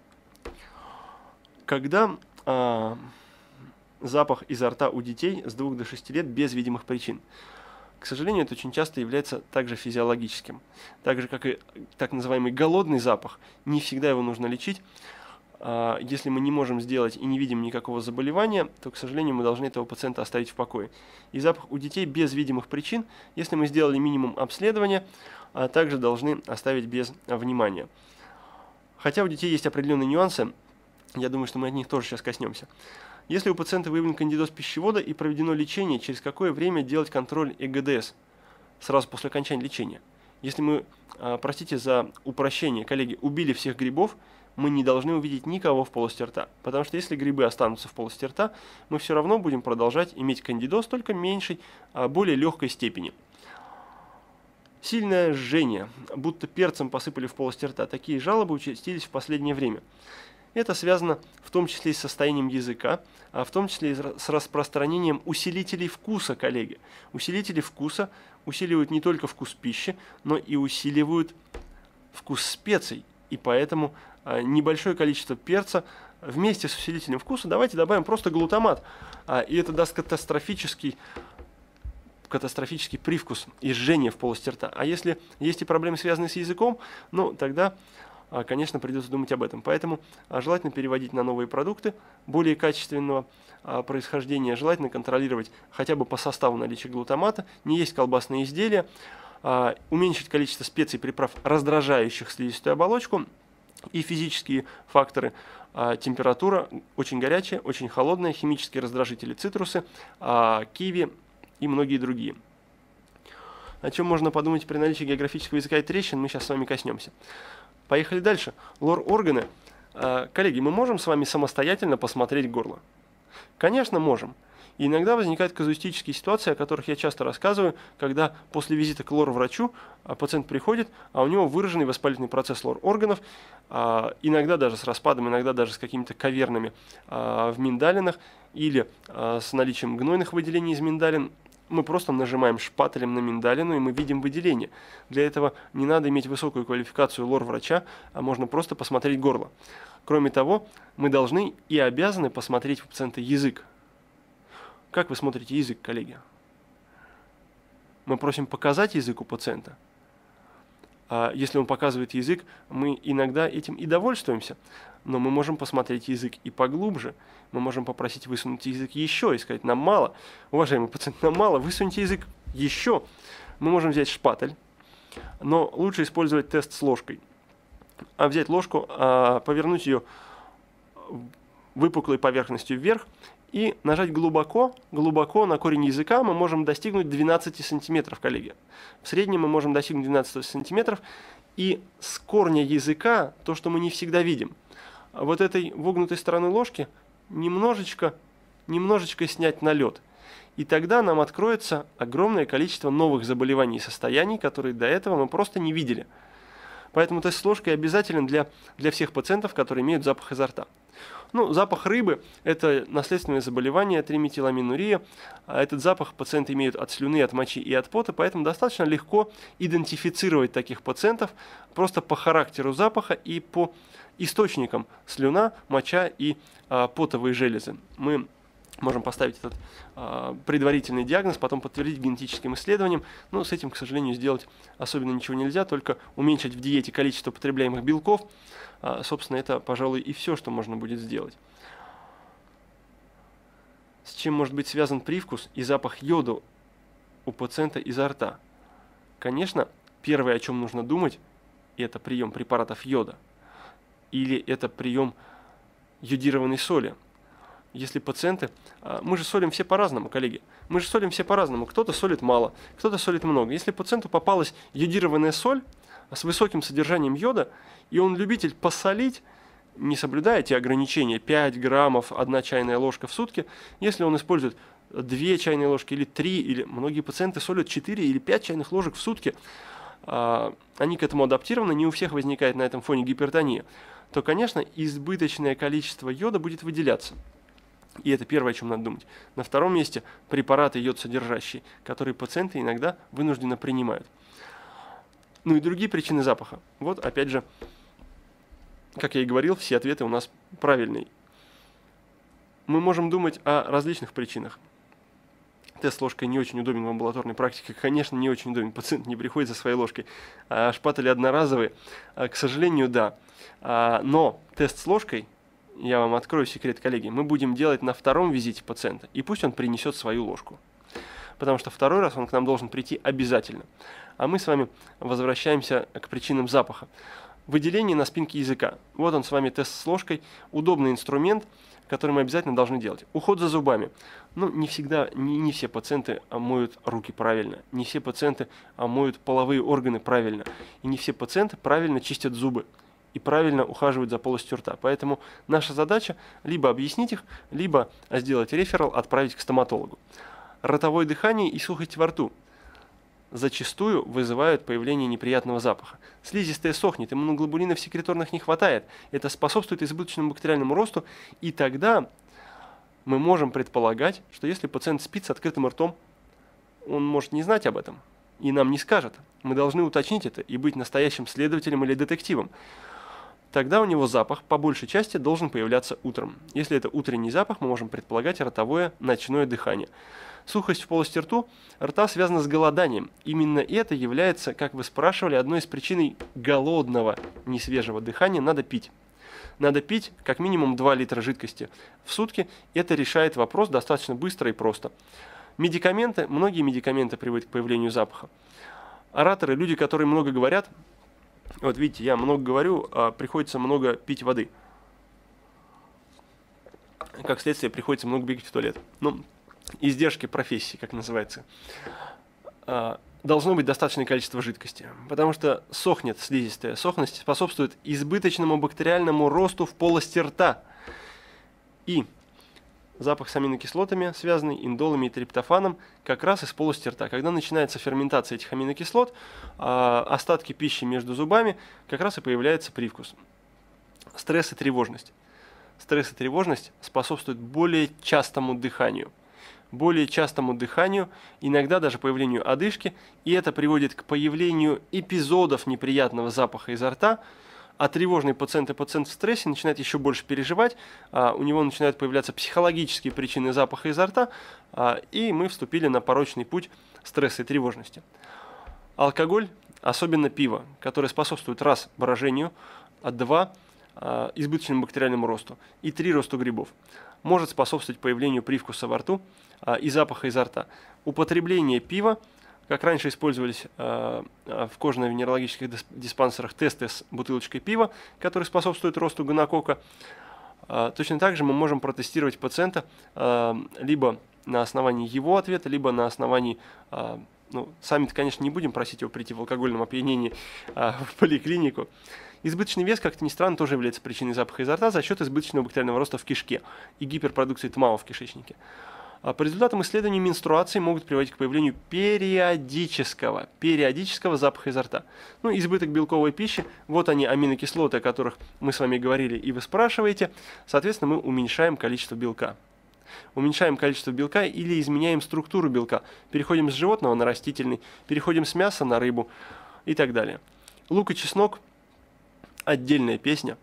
Когда запах изо рта у детей с 2 до 6 лет без видимых причин. К сожалению, это очень часто является также физиологическим. Так же, как и так называемый голодный запах, не всегда его нужно лечить. Если мы не можем сделать и не видим никакого заболевания, то, к сожалению, мы должны этого пациента оставить в покое. И запах у детей без видимых причин, если мы сделали минимум обследования, также должны оставить без внимания. Хотя у детей есть определенные нюансы, я думаю, что мы от них тоже сейчас коснемся. Если у пациента выявлен кандидоз пищевода и проведено лечение, через какое время делать контроль ЭГДС? Сразу после окончания лечения. Если мы, простите за упрощение, коллеги, убили всех грибов, мы не должны увидеть никого в полости рта. Потому что если грибы останутся в полости рта, мы все равно будем продолжать иметь кандидоз, только меньшей, более легкой степени. Сильное жжение, будто перцем посыпали в полости рта. Такие жалобы участились в последнее время. Это связано в том числе и с состоянием языка, а в том числе и с распространением усилителей вкуса, коллеги. Усилители вкуса усиливают не только вкус пищи, но и усиливают вкус специй. И поэтому небольшое количество перца вместе с усилителем вкуса давайте добавим просто глутамат. И это даст катастрофический привкус и жжение в полости рта. А если есть и проблемы, связанные с языком, тогда, конечно, придется думать об этом. Поэтому желательно переводить на новые продукты более качественного происхождения, желательно контролировать хотя бы по составу наличие глутамата, не есть колбасные изделия, уменьшить количество специй, приправ, раздражающих слизистую оболочку, и физические факторы: температура, очень горячая, очень холодная, химические раздражители, цитрусы, киви и многие другие. О чем можно подумать при наличии географического языка и трещин, мы сейчас с вами коснемся. Поехали дальше. Лор-органы. Коллеги, мы можем с вами самостоятельно посмотреть горло? Конечно, можем. И иногда возникают казуистические ситуации, о которых я часто рассказываю, когда после визита к лор-врачу пациент приходит, а у него выраженный воспалительный процесс лор-органов, иногда даже с распадом, иногда даже с какими-то кавернами в миндалинах или с наличием гнойных выделений из миндалин. Мы просто нажимаем шпателем на миндалину, и мы видим выделение. Для этого не надо иметь высокую квалификацию лор-врача, а можно просто посмотреть горло. Кроме того, мы должны и обязаны посмотреть у пациента язык. Как вы смотрите язык, коллеги? Мы просим показать язык у пациента. А если он показывает язык, мы иногда этим и довольствуемся. Но мы можем посмотреть язык и поглубже. Мы можем попросить высунуть язык еще и сказать: нам мало. Уважаемый пациент, нам мало, высуньте язык Еще мы можем взять шпатель, но лучше использовать тест с ложкой. Взять ложку, повернуть ее выпуклой поверхностью вверх и нажать глубоко на корень языка. Мы можем достигнуть 12 сантиметров, коллеги. В среднем мы можем достигнуть 12 сантиметров. И с корня языка, то, что мы не всегда видим, вот этой вогнутой стороны ложки немножечко снять налет. И тогда нам откроется огромное количество новых заболеваний и состояний, которые до этого мы просто не видели. Поэтому тест с ложкой обязателен для всех пациентов, которые имеют запах изо рта. Ну, запах рыбы – это наследственное заболевание, триметиламинурия. Этот запах пациенты имеют от слюны, от мочи и от пота, поэтому достаточно легко идентифицировать таких пациентов просто по характеру запаха и по источникам слюна, моча и потовые железы. Мы можем поставить этот предварительный диагноз, потом подтвердить генетическим исследованием, но с этим, к сожалению, сделать особенно ничего нельзя, только уменьшить в диете количество потребляемых белков. Собственно, это, пожалуй, и все, что можно будет сделать. С чем может быть связан привкус и запах йода у пациента изо рта? Конечно, первое, о чем нужно думать, это прием препаратов йода или это прием йодированной соли. Если пациенты... Мы же солим все по-разному, коллеги. Мы же солим все по-разному. Кто-то солит мало, кто-то солит много. Если пациенту попалась йодированная соль с высоким содержанием йода, и он любитель посолить, не соблюдая эти ограничения, 5 граммов, 1 чайная ложка в сутки, если он использует 2 чайные ложки или 3, или многие пациенты солят 4 или 5 чайных ложек в сутки, они к этому адаптированы, не у всех возникает на этом фоне гипертония, то, конечно, избыточное количество йода будет выделяться. И это первое, о чем надо думать. На втором месте препараты йод-содержащие, которые пациенты иногда вынужденно принимают. Ну и другие причины запаха. Вот, опять же, как я и говорил, все ответы у нас правильные. Мы можем думать о различных причинах. Тест с ложкой не очень удобен в амбулаторной практике. Конечно, не очень удобен. Пациент не приходит за своей ложкой. Шпатели одноразовые. К сожалению, да. Но тест с ложкой, я вам открою секрет, коллеги, мы будем делать на втором визите пациента. И пусть он принесет свою ложку. Потому что второй раз он к нам должен прийти обязательно. А мы с вами возвращаемся к причинам запаха. Выделение на спинке языка. Вот он с вами тест с ложкой. Удобный инструмент, который мы обязательно должны делать. Уход за зубами. Ну, не всегда, не все пациенты моют руки правильно. Не все пациенты моют половые органы правильно. И не все пациенты правильно чистят зубы. И правильно ухаживают за полостью рта. Поэтому наша задача либо объяснить их, либо сделать реферал, отправить к стоматологу. Ротовое дыхание и сухость во рту зачастую вызывают появление неприятного запаха. Слизистая сохнет, иммуноглобулинов секреторных не хватает. Это способствует избыточному бактериальному росту. И тогда мы можем предполагать, что если пациент спит с открытым ртом, он может не знать об этом и нам не скажет. Мы должны уточнить это и быть настоящим следователем или детективом. Тогда у него запах по большей части должен появляться утром. Если это утренний запах, мы можем предполагать ротовое ночное дыхание. Сухость в полости рта связана с голоданием. Именно это является, как вы спрашивали, одной из причин голодного, несвежего дыхания. Надо пить. Надо пить как минимум 2 литра жидкости в сутки. Это решает вопрос достаточно быстро и просто. Медикаменты, многие медикаменты приводят к появлению запаха. Ораторы, люди, которые много говорят, вот видите, я много говорю, приходится много пить воды. Как следствие, приходится много бегать в туалет. Ну, издержки профессии, как называется. Должно быть достаточное количество жидкости, потому что сохнет слизистая. Сохнность способствует избыточному бактериальному росту в полости рта. И запах с аминокислотами, связанный индолами и триптофаном, как раз из полости рта. Когда начинается ферментация этих аминокислот, остатки пищи между зубами, как раз и появляется привкус. Стресс и тревожность. Стресс и тревожность способствуют более частому дыханию. Иногда даже появлению одышки, и это приводит к появлению эпизодов неприятного запаха изо рта, а тревожный пациент и пациент в стрессе начинает еще больше переживать, у него начинают появляться психологические причины запаха изо рта, и мы вступили на порочный путь стресса и тревожности. Алкоголь, особенно пиво, которое способствует раз брожению, 2 избыточному бактериальному росту и 3 росту грибов, может способствовать появлению привкуса во рту и запаха изо рта. Употребление пива как раньше использовались в кожно-венерологических диспансерах тесты с бутылочкой пива, которые способствуют росту гонокока, точно так же мы можем протестировать пациента либо на основании его ответа, либо на основании, ну, сами-то, конечно, не будем просить его прийти в алкогольном опьянении в поликлинику. Избыточный вес, как-то ни странно, тоже является причиной запаха изо рта за счет избыточного бактериального роста в кишке и гиперпродукции ТМАО в кишечнике. По результатам исследований менструации могут приводить к появлению периодического запаха изо рта. Ну, избыток белковой пищи, вот они, аминокислоты, о которых мы с вами говорили и вы спрашиваете. Соответственно, мы уменьшаем количество белка. Уменьшаем количество белка или изменяем структуру белка. Переходим с животного на растительный, переходим с мяса на рыбу и так далее. Лук и чеснок – отдельная песня,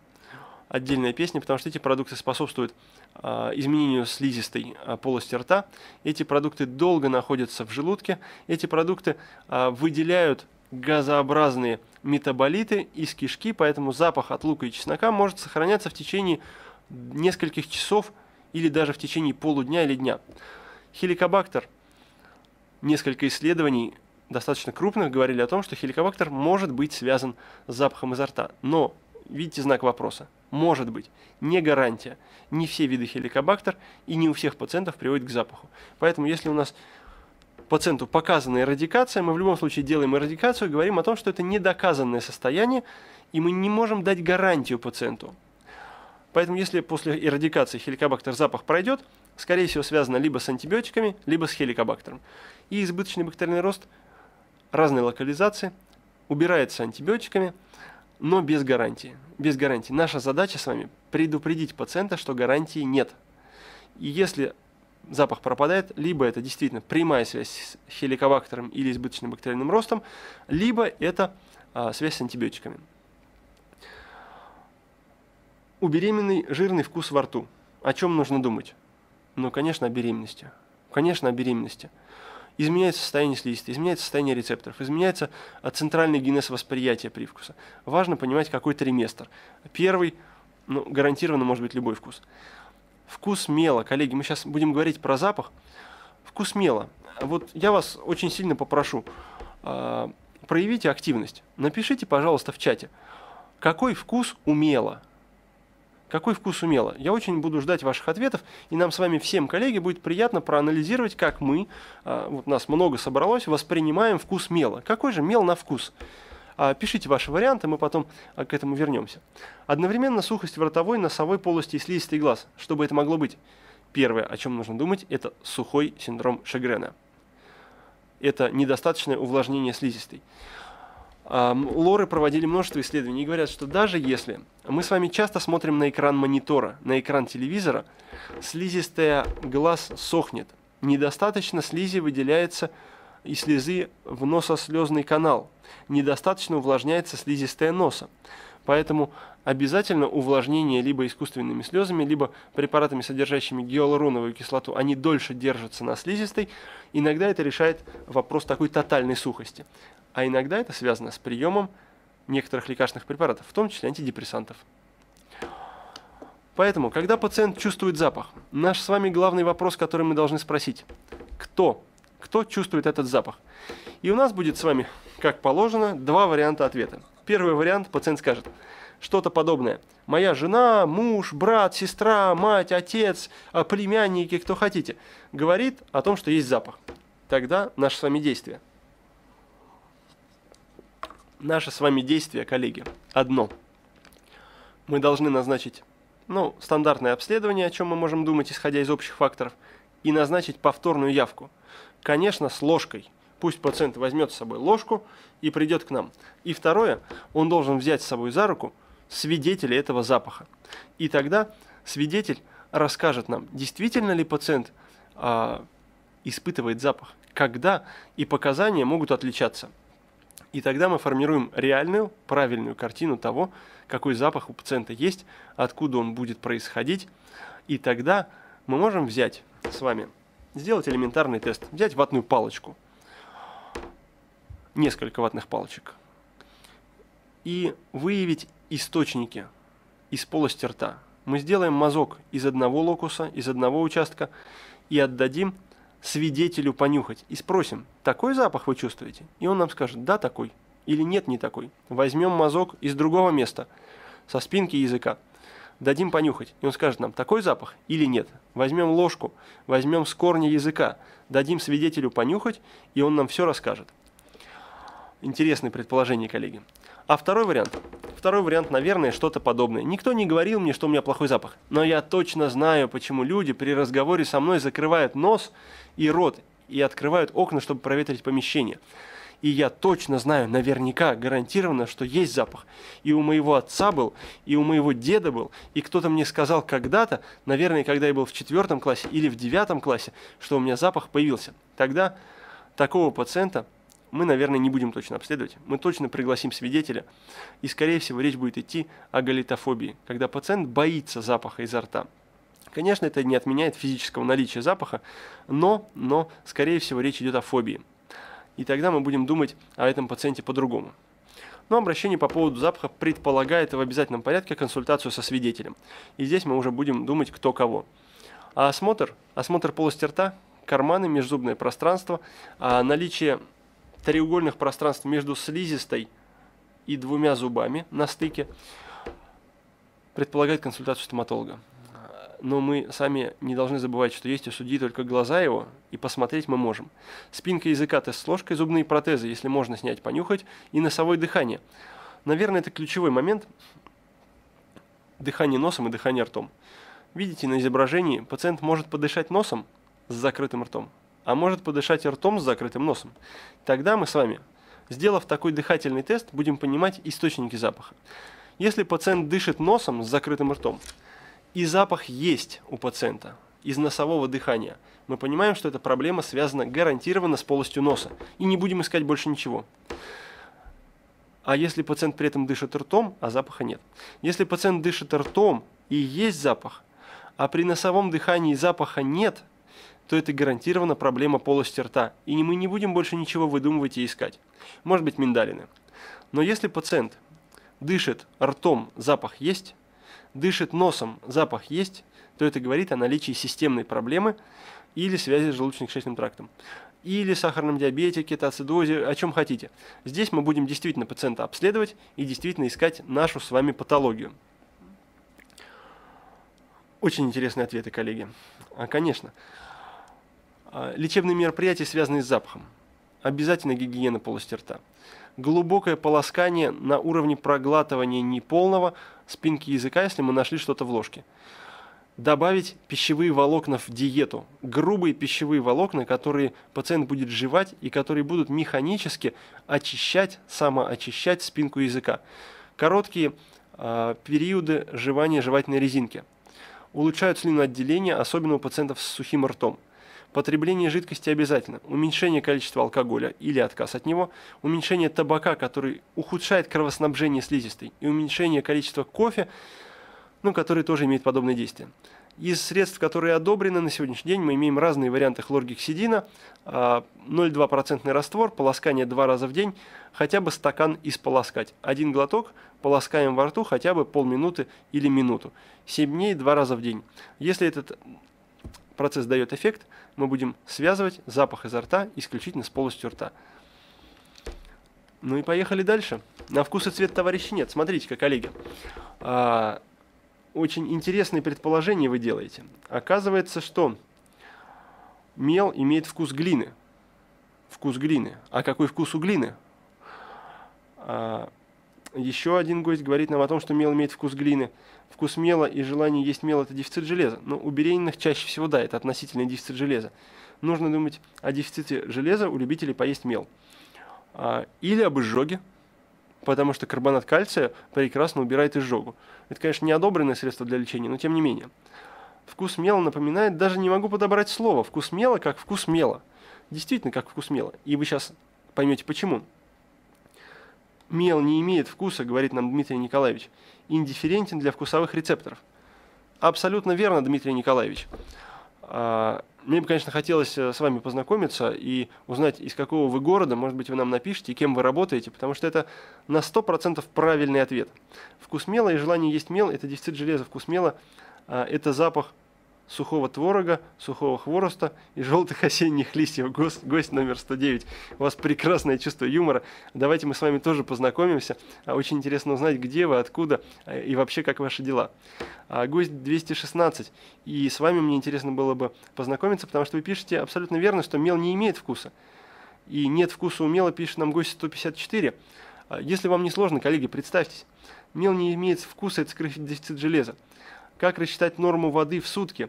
потому что эти продукты способствуют изменению слизистой полости рта. Эти продукты долго находятся в желудке. Эти продукты выделяют газообразные метаболиты из кишки, поэтому запах от лука и чеснока может сохраняться в течение нескольких часов или даже в течение полудня или дня. Хеликобактер. Несколько исследований достаточно крупных говорили о том, что хеликобактер может быть связан с запахом изо рта. Но, видите знак вопроса, может быть, не гарантия. Не все виды хеликобактер и не у всех пациентов приводят к запаху. Поэтому, если у нас пациенту показана эрадикация, мы в любом случае делаем эрадикацию и говорим о том, что это недоказанное состояние, и мы не можем дать гарантию пациенту. Поэтому, если после эрадикации хеликобактер запах пройдет, скорее всего, связано либо с антибиотиками, либо с хеликобактером. И избыточный бактериальный рост разной локализации убирается антибиотиками, но без гарантии. Без гарантии. Наша задача с вами предупредить пациента, что гарантии нет. И если запах пропадает, либо это действительно прямая связь с хеликобактером или избыточным бактериальным ростом, либо это связь с антибиотиками. У беременной жирный вкус во рту. О чем нужно думать? Ну, конечно, о беременности. Конечно, о беременности. Изменяется состояние слизистой, изменяется состояние рецепторов, изменяется центральный генез восприятия привкуса. Важно понимать, какой триместр. Первый, ну, гарантированно может быть любой вкус. Вкус мела. Коллеги, мы сейчас будем говорить про запах. Вкус мела. Вот я вас очень сильно попрошу, проявите активность. Напишите, пожалуйста, в чате, какой вкус у мела. Какой вкус у мела? Я очень буду ждать ваших ответов, и нам с вами всем, коллеги, будет приятно проанализировать, как мы, вот нас много собралось, воспринимаем вкус мела. Какой же мел на вкус? Пишите ваши варианты, мы потом к этому вернемся. Одновременно сухость в ротовой, носовой полости и слизистой глаз. Что бы это могло быть? Первое, о чем нужно думать, это сухой синдром Шегрена. Это недостаточное увлажнение слизистой. Лоры проводили множество исследований и говорят, что даже если мы с вами часто смотрим на экран монитора, на экран телевизора, слизистая глаз сохнет. Недостаточно слизи выделяется из слезы в носослезный канал. Недостаточно увлажняется слизистая носа. Поэтому обязательно увлажнение либо искусственными слезами, либо препаратами, содержащими гиалуроновую кислоту, они дольше держатся на слизистой. Иногда это решает вопрос такой тотальной сухости. А иногда это связано с приемом некоторых лекарственных препаратов, в том числе антидепрессантов. Поэтому, когда пациент чувствует запах, наш с вами главный вопрос, который мы должны спросить: кто чувствует этот запах? И у нас будет с вами, как положено, два варианта ответа. Первый вариант: пациент скажет что-то подобное. Моя жена, муж, брат, сестра, мать, отец, племянники, кто хотите, говорит о том, что есть запах. Тогда наше с вами действие. Наше с вами действие, коллеги, одно. Мы должны назначить, стандартное обследование, о чем мы можем думать, исходя из общих факторов, и назначить повторную явку. Конечно, с ложкой. Пусть пациент возьмет с собой ложку и придет к нам. И второе, он должен взять с собой за руку свидетеля этого запаха. И тогда свидетель расскажет нам, действительно ли пациент испытывает запах, когда, и показания могут отличаться. И тогда мы формируем реальную, правильную картину того, какой запах у пациента есть, откуда он будет происходить. И тогда мы можем взять с вами, сделать элементарный тест, взять ватную палочку, несколько ватных палочек, и выявить источники из полости рта. Мы сделаем мазок из одного локуса, из одного участка, и отдадим свидетелю понюхать и спросим: такой запах вы чувствуете? И он нам скажет: да, такой, или нет, не такой. Возьмем мазок из другого места, со спинки языка, дадим понюхать, и он скажет нам: такой запах или нет. Возьмем ложку, возьмем с корня языка, дадим свидетелю понюхать, и он нам все расскажет. Интересное предположение, коллеги. А второй вариант, наверное, что-то подобное. Никто не говорил мне, что у меня плохой запах, но я точно знаю, почему люди при разговоре со мной закрывают нос и рот и открывают окна, чтобы проветрить помещение. И я точно знаю, наверняка, гарантированно, что есть запах. И у моего отца был, и у моего деда был, и кто-то мне сказал когда-то, наверное, когда я был в 4 классе или в 9 классе, что у меня запах появился. Тогда такого пациента мы, наверное, не будем точно обследовать. Мы точно пригласим свидетеля, и, скорее всего, речь будет идти о галитофобии, когда пациент боится запаха изо рта. Конечно, это не отменяет физического наличия запаха, но, скорее всего, речь идет о фобии. И тогда мы будем думать о этом пациенте по-другому. Но обращение по поводу запаха предполагает в обязательном порядке консультацию со свидетелем. И здесь мы уже будем думать, кто кого. А осмотр полости рта, карманы, межзубное пространство, наличие треугольных пространств между слизистой и 2 зубами на стыке предполагает консультацию стоматолога. Но мы сами не должны забывать, что есть у судьи только глаза его, и посмотреть мы можем. Спинка языка, тест с ложкой, зубные протезы, если можно снять, понюхать, и носовое дыхание. Наверное, это ключевой момент. Дыхание носом и дыхание ртом. Видите, на изображении пациент может подышать носом с закрытым ртом, а может подышать ртом с закрытым носом. Тогда мы с вами, сделав такой дыхательный тест, будем понимать источники запаха. Если пациент дышит носом с закрытым ртом, и запах есть у пациента из носового дыхания, мы понимаем, что эта проблема связана гарантированно с полостью носа, и не будем искать больше ничего. А если пациент при этом дышит ртом, а запаха нет? Если пациент дышит ртом и есть запах, а при носовом дыхании запаха нет, то это гарантированно проблема полости рта, и мы не будем больше ничего выдумывать и искать. Может быть, миндалины. Но если пациент дышит ртом, запах есть, дышит носом, запах есть, то это говорит о наличии системной проблемы или связи с желудочно-кишечным трактом, или сахарном диабете, кетоацидозе, о чем хотите. Здесь мы будем действительно пациента обследовать и действительно искать нашу с вами патологию. Очень интересные ответы, коллеги. Конечно. Лечебные мероприятия, связанные с запахом. Обязательно гигиена полости рта. Глубокое полоскание на уровне проглатывания неполного спинки языка, если мы нашли что-то в ложке. Добавить пищевые волокна в диету. Грубые пищевые волокна, которые пациент будет жевать и которые будут механически очищать, самоочищать спинку языка. Короткие периоды жевания жевательной резинки. Улучшают слюноотделение, особенно у пациентов с сухим ртом. Потребление жидкости обязательно. Уменьшение количества алкоголя или отказ от него. Уменьшение табака, который ухудшает кровоснабжение слизистой. И уменьшение количества кофе, который тоже имеет подобное действие. Из средств, которые одобрены на сегодняшний день, мы имеем разные варианты хлоргексидина, 0,2% раствор, полоскание 2 раза в день, хотя бы стакан исполоскать. 1 глоток, полоскаем во рту хотя бы полминуты или минуту. 7 дней 2 раза в день. Если этот процесс дает эффект, мы будем связывать запах изо рта исключительно с полостью рта. Ну и поехали дальше. На вкус и цвет, товарищи, нет. Смотрите-ка, коллеги. Очень интересные предположения вы делаете. Оказывается, что мел имеет вкус глины. Вкус глины. А какой вкус у глины? Еще один гость говорит нам о том, что мел имеет вкус глины. Вкус мела и желание есть мел – это дефицит железа. Но у беременных чаще всего, да, это относительный дефицит железа. Нужно думать о дефиците железа у любителей поесть мел. Или об изжоге, потому что карбонат кальция прекрасно убирает изжогу. Это, конечно, не одобренное средство для лечения, но тем не менее. Вкус мела напоминает, даже не могу подобрать слово, вкус мела как вкус мела. Действительно, как вкус мела. И вы сейчас поймете, почему. Мел не имеет вкуса, говорит нам Дмитрий Николаевич, индифферентен для вкусовых рецепторов. Абсолютно верно, Дмитрий Николаевич. Мне бы, конечно, хотелось с вами познакомиться и узнать, из какого вы города, может быть, вы нам напишите, кем вы работаете, потому что это на 100% правильный ответ. Вкус мела и желание есть мел – это дефицит железа. Вкус мела – это запах сухого творога, сухого хвороста и желтых осенних листьев. Гость номер 109. У вас прекрасное чувство юмора. Давайте мы с вами тоже познакомимся. Очень интересно узнать, где вы, откуда и вообще, как ваши дела. Гость 216. И с вами мне интересно было бы познакомиться, потому что вы пишете абсолютно верно, что мел не имеет вкуса. И нет вкуса у мела, пишет нам гость 154. Если вам не сложно, коллеги, представьтесь. Мел не имеет вкуса, это скрытый дефицит железа. Как рассчитать норму воды в сутки?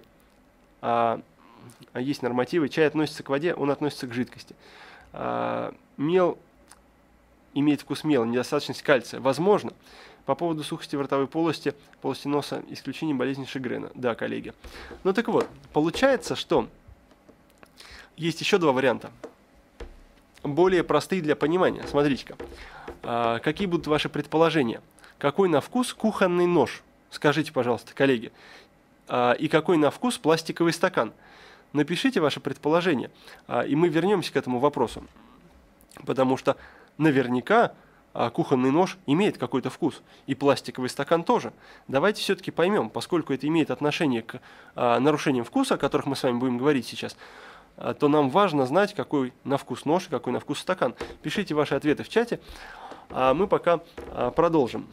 Есть нормативы. Чай относится к воде, он относится к жидкости. Мел имеет вкус мела, недостаточность кальция. Возможно. По поводу сухости в ротовой полости, полости носа, исключение болезни Шегрена. Да, коллеги. Ну так вот, получается, что есть еще два варианта. Более простые для понимания. Смотрите-ка. Какие будут ваши предположения? Какой на вкус кухонный нож? Скажите, пожалуйста, коллеги. И какой на вкус пластиковый стакан? Напишите ваше предположение, и мы вернемся к этому вопросу. Потому что наверняка кухонный нож имеет какой-то вкус, и пластиковый стакан тоже. Давайте все-таки поймем, поскольку это имеет отношение к нарушениям вкуса, о которых мы с вами будем говорить сейчас, то нам важно знать, какой на вкус нож и какой на вкус стакан. Пишите ваши ответы в чате, а мы пока продолжим.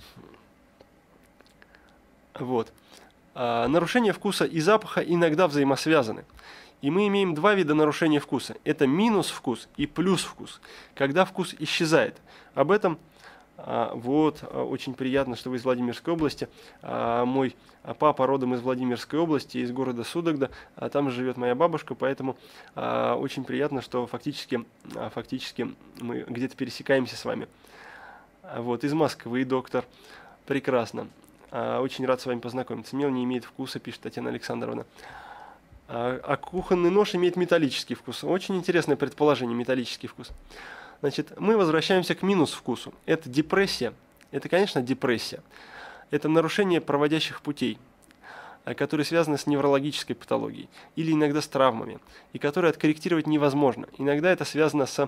Вот. Нарушения вкуса и запаха иногда взаимосвязаны. И мы имеем два вида нарушения вкуса. Это минус вкус и плюс вкус, когда вкус исчезает. Об этом очень приятно, что вы из Владимирской области. Мой папа родом из Владимирской области, из города Судогда. Там живет моя бабушка, поэтому очень приятно, что фактически мы где-то пересекаемся с вами. Вот, из Москвы, доктор. Прекрасно. Очень рад с вами познакомиться. Мел не имеет вкуса, пишет Татьяна Александровна. А кухонный нож имеет металлический вкус. Очень интересное предположение, металлический вкус. Значит, мы возвращаемся к минус вкусу. Это депрессия. Это, конечно, депрессия. Это нарушение проводящих путей, которые связаны с неврологической патологией или иногда с травмами, и которые откорректировать невозможно. Иногда это связано с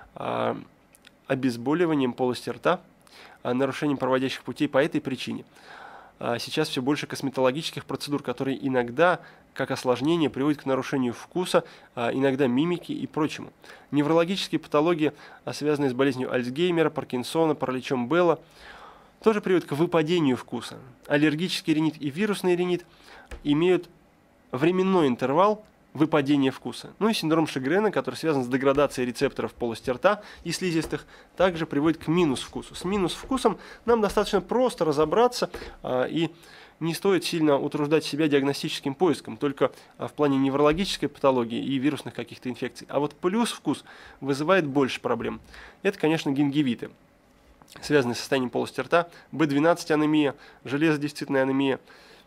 обезболиванием полости рта, нарушением проводящих путей по этой причине. Сейчас все больше косметологических процедур, которые иногда, как осложнение, приводят к нарушению вкуса, иногда мимики и прочему. Неврологические патологии, связанные с болезнью Альцгеймера, Паркинсона, параличом Белла, тоже приводят к выпадению вкуса. Аллергический ринит и вирусный ринит имеют временной интервал выпадения вкуса. Ну и синдром Шегрена, который связан с деградацией рецепторов полости рта и слизистых, также приводит к минус вкусу. С минус вкусом нам достаточно просто разобраться, и не стоит сильно утруждать себя диагностическим поиском, только в плане неврологической патологии и вирусных каких-то инфекций. А вот плюс вкус вызывает больше проблем. Это, конечно, гингивиты, связанные с состоянием полости рта, B12 анемия, железодефицитная анемия,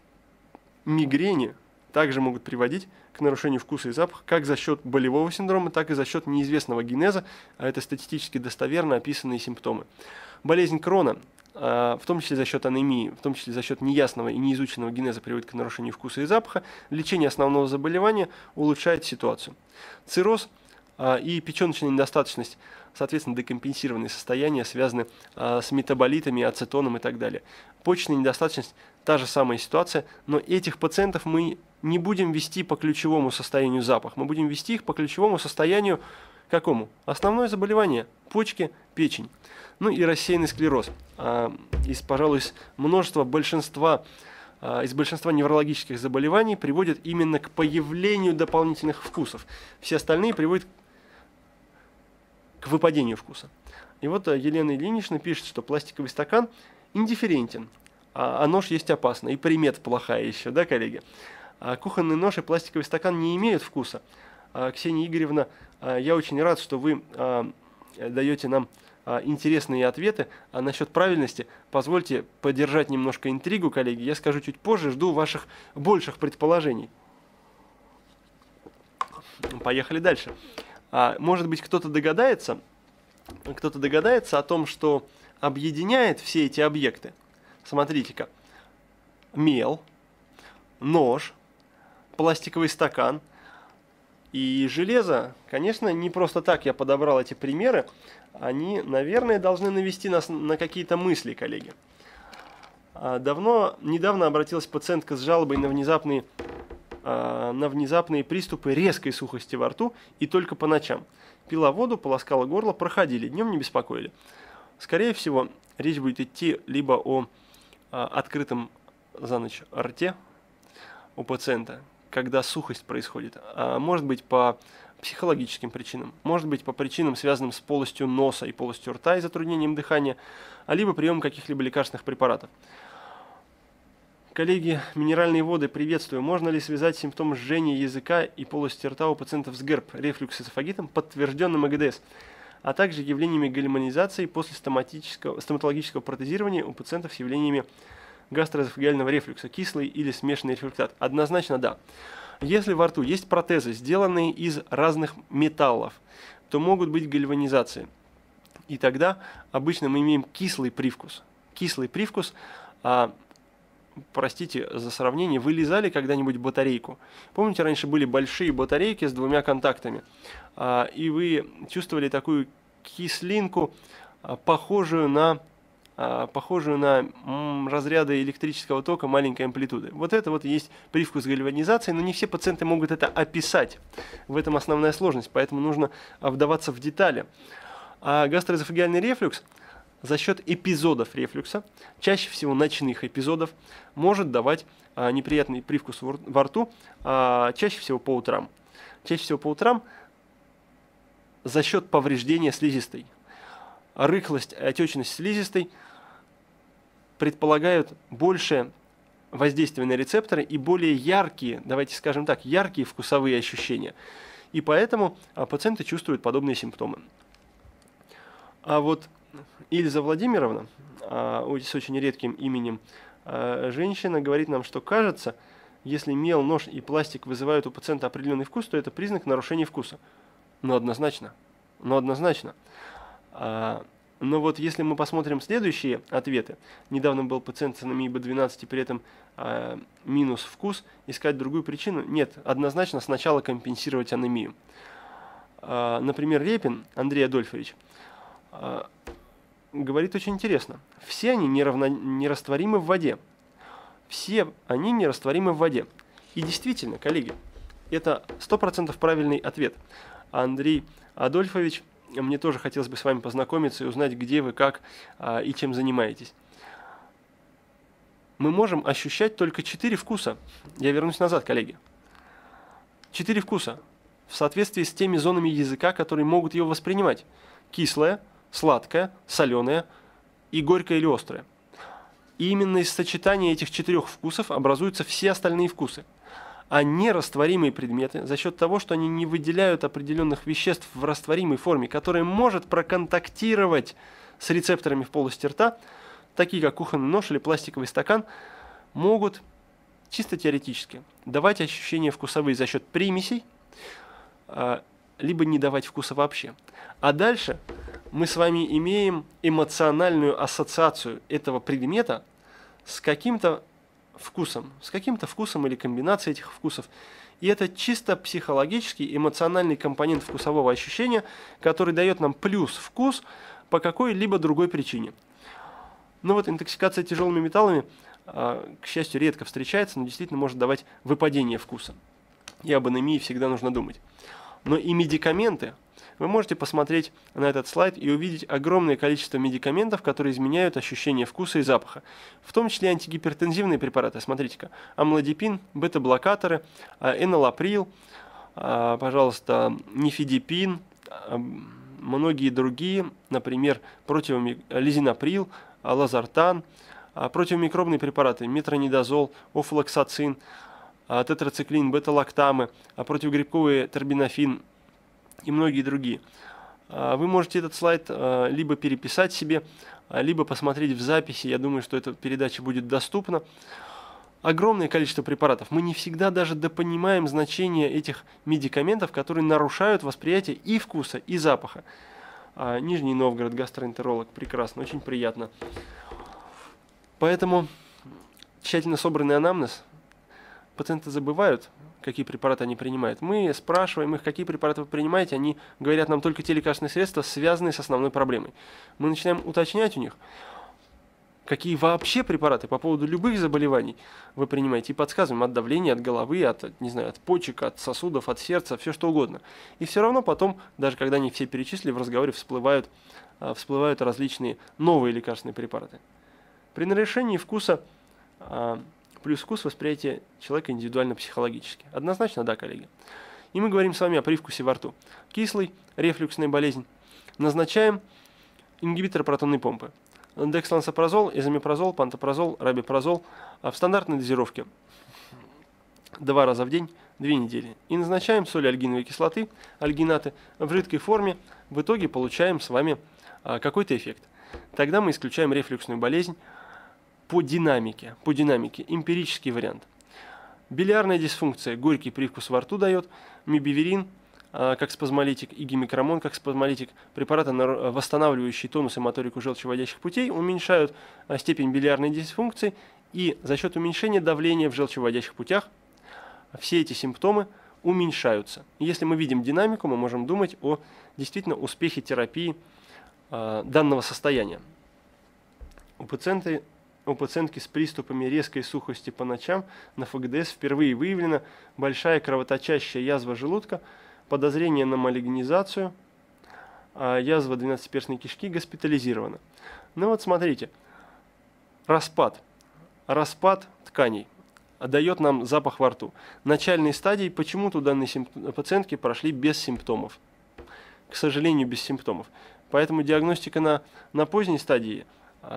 мигрени также могут приводить к нарушению вкуса и запаха как за счет болевого синдрома, так и за счет неизвестного генеза, а это статистически достоверно описанные симптомы. Болезнь Крона, в том числе за счет анемии, в том числе за счет неясного и неизученного генеза, приводит к нарушению вкуса и запаха. Лечение основного заболевания улучшает ситуацию. Цирроз и печеночная недостаточность, соответственно, декомпенсированные состояния, связаны с метаболитами, ацетоном и так далее. Почечная недостаточность – та же самая ситуация, но этих пациентов мы не будем вести по ключевому состоянию запах, мы будем вести их по ключевому состоянию какому? Основное заболевание – почки, печень. Ну и рассеянный склероз. Пожалуй, из большинства неврологических заболеваний приводит именно к появлению дополнительных вкусов. Все остальные приводят к выпадению вкуса. И вот Елена Ильинична пишет, что пластиковый стакан индифферентен, а нож есть опасно, и примет плохая еще, да, коллеги? Кухонный нож и пластиковый стакан не имеют вкуса. Ксения Игоревна, я очень рад, что вы даете нам интересные ответы. А насчет правильности, позвольте поддержать немножко интригу, коллеги. Я скажу чуть позже, жду ваших больших предположений. Поехали дальше. Может быть, кто-то догадается о том, что объединяет все эти объекты. Смотрите-ка. Мел, нож, пластиковый стакан и железо. Конечно, не просто так я подобрал эти примеры. Они, наверное, должны навести нас на какие-то мысли, коллеги. Недавно обратилась пациентка с жалобой на внезапные на внезапные приступы резкой сухости во рту и только по ночам. Пила воду, полоскала горло, проходили, днем не беспокоили. Скорее всего, речь будет идти либо о открытом за ночь рте у пациента, когда сухость происходит, а может быть по психологическим причинам, может быть по причинам, связанным с полостью носа и полостью рта и затруднением дыхания, либо прием каких-либо лекарственных препаратов. Коллеги, минеральные воды приветствую. Можно ли связать симптом жжения языка и полости рта у пациентов с ГЭРБ, рефлюкс-эзофагитом, подтвержденным ЭГДС, а также явлениями гальманизации после стоматологического протезирования у пациентов с явлениями гастроэзофагиального рефлюкса, кислый или смешанный рефлюктат? Однозначно да. Если во рту есть протезы, сделанные из разных металлов, то могут быть гальванизации. И тогда обычно мы имеем кислый привкус. Кислый привкус, простите за сравнение, вы лизали когда-нибудь батарейку? Помните, раньше были большие батарейки с двумя контактами, и вы чувствовали такую кислинку, похожую на разряды электрического тока маленькой амплитуды. Вот это вот и есть привкус гальванизации, но не все пациенты могут это описать. В этом основная сложность, поэтому нужно вдаваться в детали. А гастроэзофагиальный рефлюкс за счет эпизодов рефлюкса, чаще всего ночных эпизодов, может давать неприятный привкус во рту, чаще всего по утрам. Чаще всего по утрам за счет повреждения слизистой. Рыхлость и отечность слизистой предполагают большее воздействие на рецепторы и более яркие, давайте скажем так, яркие вкусовые ощущения. И поэтому пациенты чувствуют подобные симптомы. А вот Ильза Владимировна, с очень редким именем женщина, говорит нам, что кажется, если мел, нож и пластик вызывают у пациента определенный вкус, то это признак нарушения вкуса. Но однозначно. Но вот если мы посмотрим следующие ответы, недавно был пациент с анемией B12 и при этом минус вкус, искать другую причину? Нет, однозначно сначала компенсировать анемию. Например, Репин Андрей Адольфович говорит очень интересно. Все они нерастворимы в воде. Все они нерастворимы в воде. И действительно, коллеги, это 100% правильный ответ. Андрей Адольфович, мне тоже хотелось бы с вами познакомиться и узнать, где вы, как и чем занимаетесь. Мы можем ощущать только 4 вкуса. Я вернусь назад, коллеги. 4 вкуса в соответствии с теми зонами языка, которые могут его воспринимать. Кислое, сладкое, соленое и горькое или острое. И именно из сочетания этих 4 вкусов образуются все остальные вкусы. А нерастворимые предметы, за счет того, что они не выделяют определенных веществ в растворимой форме, которая может проконтактировать с рецепторами в полости рта, такие как кухонный нож или пластиковый стакан, могут чисто теоретически давать ощущения вкусовые за счет примесей, либо не давать вкуса вообще. А дальше мы с вами имеем эмоциональную ассоциацию этого предмета с каким-то вкусом или комбинацией этих вкусов. И это чисто психологический, эмоциональный компонент вкусового ощущения, который дает нам плюс вкус по какой-либо другой причине. Но вот интоксикация тяжелыми металлами, к счастью, редко встречается, но действительно может давать выпадение вкуса. И об анемии всегда нужно думать. Но и медикаменты, вы можете посмотреть на этот слайд и увидеть огромное количество медикаментов, которые изменяют ощущение вкуса и запаха. В том числе антигипертензивные препараты. Смотрите-ка, амлодипин, бета-блокаторы, энолаприл, пожалуйста, нифедипин, многие другие, например, лизинаприл, лазартан, противомикробные препараты, метронидазол, офлоксацин, тетрациклин, бета-лактамы, противогрибковый тербинофин и многие другие. Вы можете этот слайд либо переписать себе, либо посмотреть в записи. Я думаю, что эта передача будет доступна. Огромное количество препаратов. Мы не всегда даже допонимаем значение этих медикаментов, которые нарушают восприятие и вкуса, и запаха. Нижний Новгород, гастроэнтеролог. Прекрасно, очень приятно. Поэтому тщательно собранный анамнез. Пациенты забывают, какие препараты они принимают. Мы спрашиваем их, какие препараты вы принимаете, они говорят нам только те лекарственные средства, связанные с основной проблемой. Мы начинаем уточнять у них. какие вообще препараты по поводу любых заболеваний вы принимаете, и подсказываем от давления, от головы, от, не знаю, от почек, от сосудов, от сердца, все что угодно. И все равно потом, даже когда они все перечислили, в разговоре всплывают различные новые лекарственные препараты. При нарушении вкуса плюс вкус восприятия человека индивидуально-психологически. Однозначно, да, коллеги. И мы говорим с вами о привкусе во рту. Кислый, рефлюксная болезнь. Назначаем ингибиторы протонной помпы. Декслансопразол, эзомепразол, пантопразол, рабипрозол в стандартной дозировке 2 раза в день, 2 недели. И назначаем соли альгиновой кислоты, альгинаты, в жидкой форме. В итоге получаем с вами какой-то эффект. Тогда мы исключаем рефлюксную болезнь по динамике, эмпирический вариант. Билиарная дисфункция, горький привкус во рту дает, мибиверин как спазмолитик и гимикромон как спазмолитик, препараты, восстанавливающие тонус и моторику желчевыводящих путей, уменьшают степень билиарной дисфункции, и за счет уменьшения давления в желчевыводящих путях все эти симптомы уменьшаются. Если мы видим динамику, мы можем думать о действительно успехе терапии данного состояния. У пациентки с приступами резкой сухости по ночам на ФГДС впервые выявлена большая кровоточащая язва желудка, подозрение на малигнизацию, язва 12-перстной кишки, госпитализирована. Ну вот смотрите, распад тканей дает нам запах во рту. Начальные стадии почему-то у данной пациентки прошли без симптомов. К сожалению, без симптомов. Поэтому диагностика на поздней стадии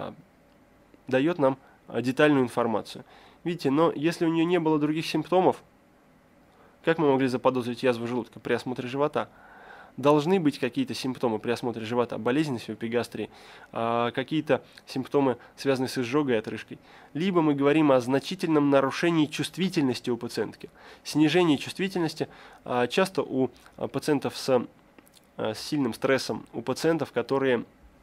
дает нам детальную информацию. Видите, но если у нее не было других симптомов, как мы могли заподозрить язву желудка при осмотре живота? Должны быть какие-то симптомы при осмотре живота, болезненность в эпигастрии, какие-то симптомы, связанные с изжогой и отрыжкой. Либо мы говорим о значительном нарушении чувствительности у пациентки. Снижение чувствительности часто у пациентов с сильным стрессом, у пациентов, которые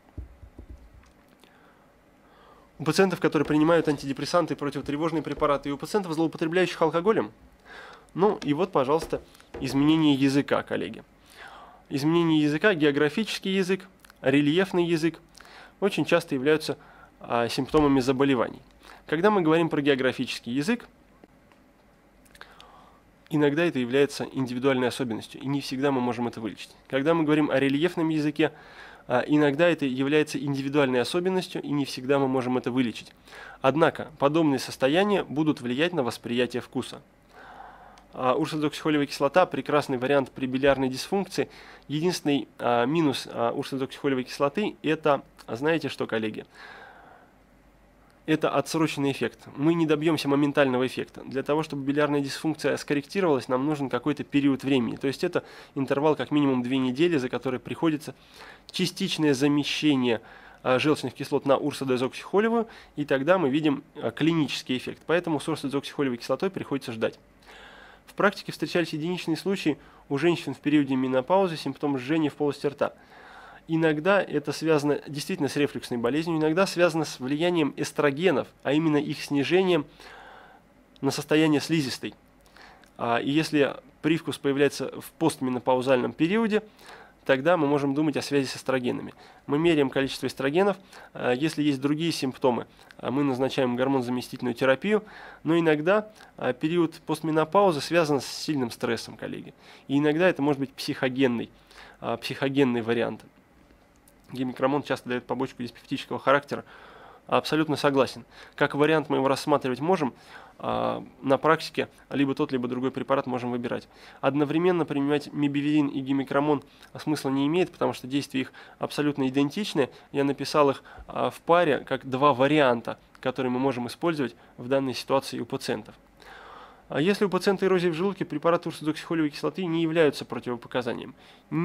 принимают антидепрессанты, противотревожные препараты, и у пациентов, злоупотребляющих алкоголем. Ну и вот, пожалуйста, изменение языка, коллеги. Изменение языка, географический язык, рельефный язык очень часто являются симптомами заболеваний. Когда мы говорим про географический язык, иногда это является индивидуальной особенностью, и не всегда мы можем это вылечить. Когда мы говорим о рельефном языке, иногда это является индивидуальной особенностью, и не всегда мы можем это вылечить. Однако подобные состояния будут влиять на восприятие вкуса. Урсодоксихолевая кислота – прекрасный вариант при билиарной дисфункции. Единственный минус урсодоксихолевой кислоты – это, знаете что, коллеги? Это отсроченный эффект. Мы не добьемся моментального эффекта. Для того, чтобы билиарная дисфункция скорректировалась, нам нужен какой-то период времени. То есть это интервал как минимум 2 недели, за который приходится частичное замещение желчных кислот на урсодезоксихолевую, и тогда мы видим клинический эффект. Поэтому с урсодезоксихолевой кислотой приходится ждать. В практике встречались единичные случаи у женщин в периоде менопаузы, симптом жжения в полости рта. Иногда это связано действительно с рефлюксной болезнью, иногда связано с влиянием эстрогенов, а именно их снижением на состояние слизистой. И если привкус появляется в постменопаузальном периоде, тогда мы можем думать о связи с эстрогенами. Мы меряем количество эстрогенов. Если есть другие симптомы, мы назначаем гормонозаместительную терапию. Но иногда период постменопаузы связан с сильным стрессом, коллеги. И иногда это может быть психогенный вариант. Гемикромон часто дает побочку диспептического характера. Абсолютно согласен. Как вариант мы его рассматривать можем. На практике либо тот, либо другой препарат можем выбирать. Одновременно применять мибивирин и гемикромон смысла не имеет, потому что действия их абсолютно идентичны. Я написал их в паре как 2 варианта, которые мы можем использовать в данной ситуации у пациентов. Если у пациента эрозия в желудке, препараты урсодоксихолевой кислоты не являются противопоказанием.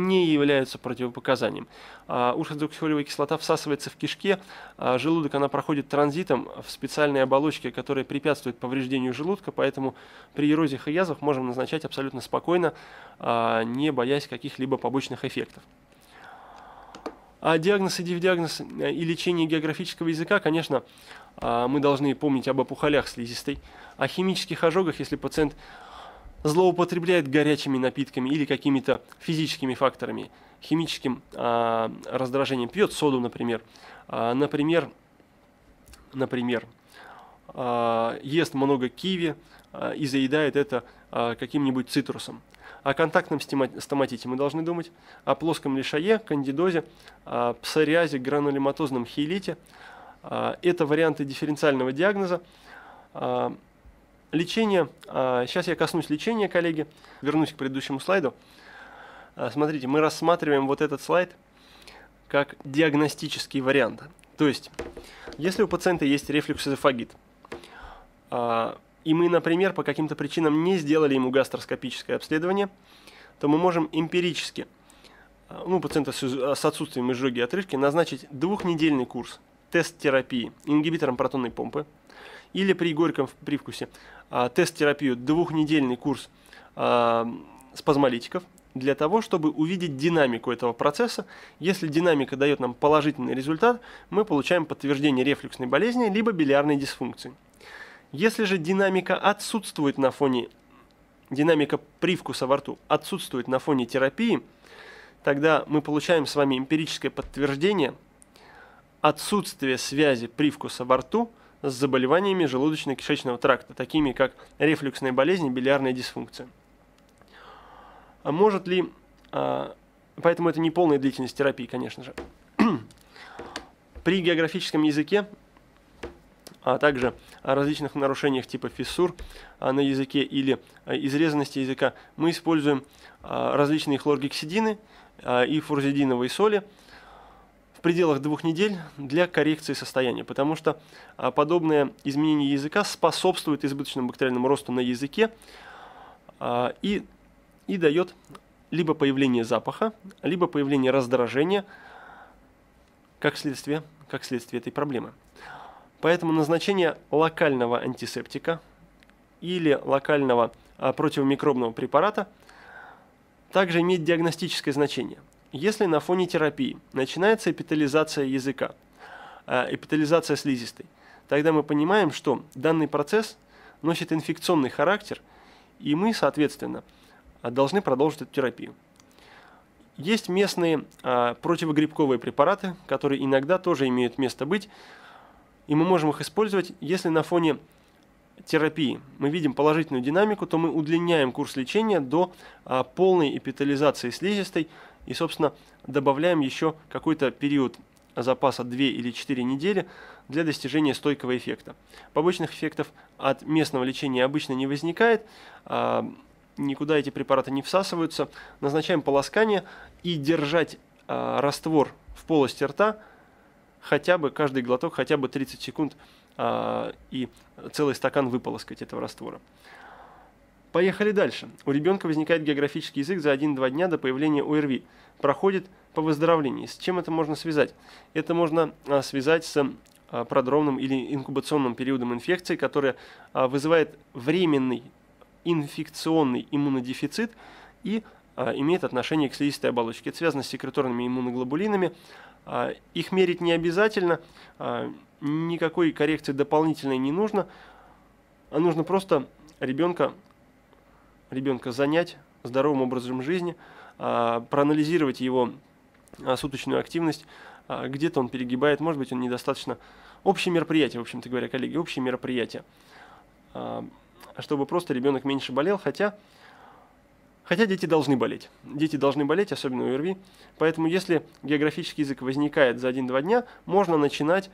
Урсодоксихолевая кислота всасывается в кишке, желудок она проходит транзитом в специальной оболочке, которая препятствует повреждению желудка, поэтому при эрозиях и язвах можем назначать абсолютно спокойно, не боясь каких-либо побочных эффектов. Диагноз и дивдиагноз и лечение географического языка, конечно, мы должны помнить об опухолях слизистой, о химических ожогах, если пациент злоупотребляет горячими напитками или какими-то физическими факторами, химическим раздражением, пьет соду, например, например, ест много киви и заедает это каким-нибудь цитрусом. О контактном стоматите мы должны думать, о плоском лишае, кандидозе, псориазе, гранулематозном хейлите. Это варианты дифференциального диагноза. Лечение. Сейчас я коснусь лечения, коллеги. Вернусь к предыдущему слайду. Смотрите, мы рассматриваем вот этот слайд как диагностический вариант. То есть, если у пациента есть рефлюкс-эзофагит, и мы, например, по каким-то причинам не сделали ему гастроскопическое обследование, то мы можем эмпирически, пациента с отсутствием изжоги и отрыжки, назначить двухнедельный курс тест-терапии ингибитором протонной помпы, или при горьком привкусе тест-терапию двухнедельный курс спазмолитиков, для того, чтобы увидеть динамику этого процесса. Если динамика дает нам положительный результат, мы получаем подтверждение рефлюксной болезни либо билиарной дисфункции. Если же динамика привкуса во рту отсутствует на фоне терапии, тогда мы получаем с вами эмпирическое подтверждение отсутствия связи привкуса во рту с заболеваниями желудочно-кишечного тракта, такими как рефлюксная болезнь и билиарная дисфункция. А может ли, поэтому это не полная длительность терапии, конечно же. При географическом языке, а также о различных нарушениях типа фиссур на языке или изрезанности языка, мы используем различные хлоргексидины и фурзидиновые соли в пределах 2 недель для коррекции состояния, потому что подобное изменение языка способствует избыточному бактериальному росту на языке и дает либо появление запаха, либо появление раздражения как следствие этой проблемы. Поэтому назначение локального антисептика или локального противомикробного препарата также имеет диагностическое значение. Если на фоне терапии начинается эпителизация языка, эпителизация слизистой, тогда мы понимаем, что данный процесс носит инфекционный характер, и мы, соответственно, должны продолжить эту терапию. Есть местные противогрибковые препараты, которые иногда тоже имеют место быть, и мы можем их использовать, если на фоне терапии мы видим положительную динамику, то мы удлиняем курс лечения до полной эпителизации слизистой и, собственно, добавляем еще какой-то период запаса 2 или 4 недели для достижения стойкого эффекта. Побочных эффектов от местного лечения обычно не возникает, никуда эти препараты не всасываются. Назначаем полоскание и держать раствор в полости рта хотя бы каждый глоток, хотя бы 30 секунд и целый стакан выполоскать этого раствора. Поехали дальше. У ребенка возникает географический язык за 1-2 дня до появления ОРВИ. Проходит по выздоровлении. С чем это можно связать? Это можно связать с продромным или инкубационным периодом инфекции, которая вызывает временный инфекционный иммунодефицит и имеет отношение к слизистой оболочке. Это связано с секреторными иммуноглобулинами. Их мерить не обязательно, никакой коррекции дополнительной не нужно. Нужно просто ребенка занять здоровым образом жизни, проанализировать его суточную активность, где-то он перегибает, может быть, он недостаточно. Общие мероприятия, в общем-то говоря, коллеги, общие мероприятия, чтобы просто ребенок меньше болел, хотя дети должны болеть. Дети должны болеть, особенно у ОРВИ. Поэтому если географический язык возникает за 1-2 дня, можно начинать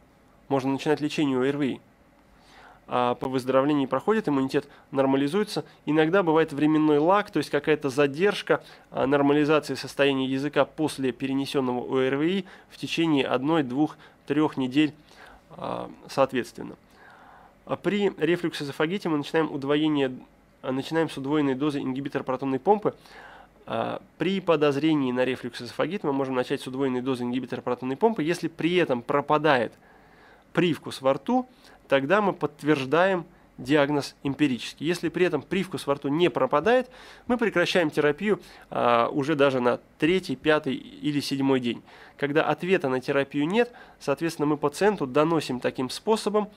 лечение ОРВИ. По выздоровлении проходит, иммунитет нормализуется. Иногда бывает временной лаг, то есть какая-то задержка нормализации состояния языка после перенесенного ОРВИ в течение 1, 2, 3 недель соответственно. При рефлюксоэзофагите мы начинаем с удвоенной дозы ингибитора протонной помпы. При подозрении на рефлюксоэзофагит мы можем начать с удвоенной дозы ингибитора протонной помпы. Если при этом пропадает привкус во рту, тогда мы подтверждаем диагноз эмпирически. Если при этом привкус во рту не пропадает, мы прекращаем терапию уже даже на 3-й, 5-й или 7-й день. Когда ответа на терапию нет, соответственно, мы пациенту доносим таким способом,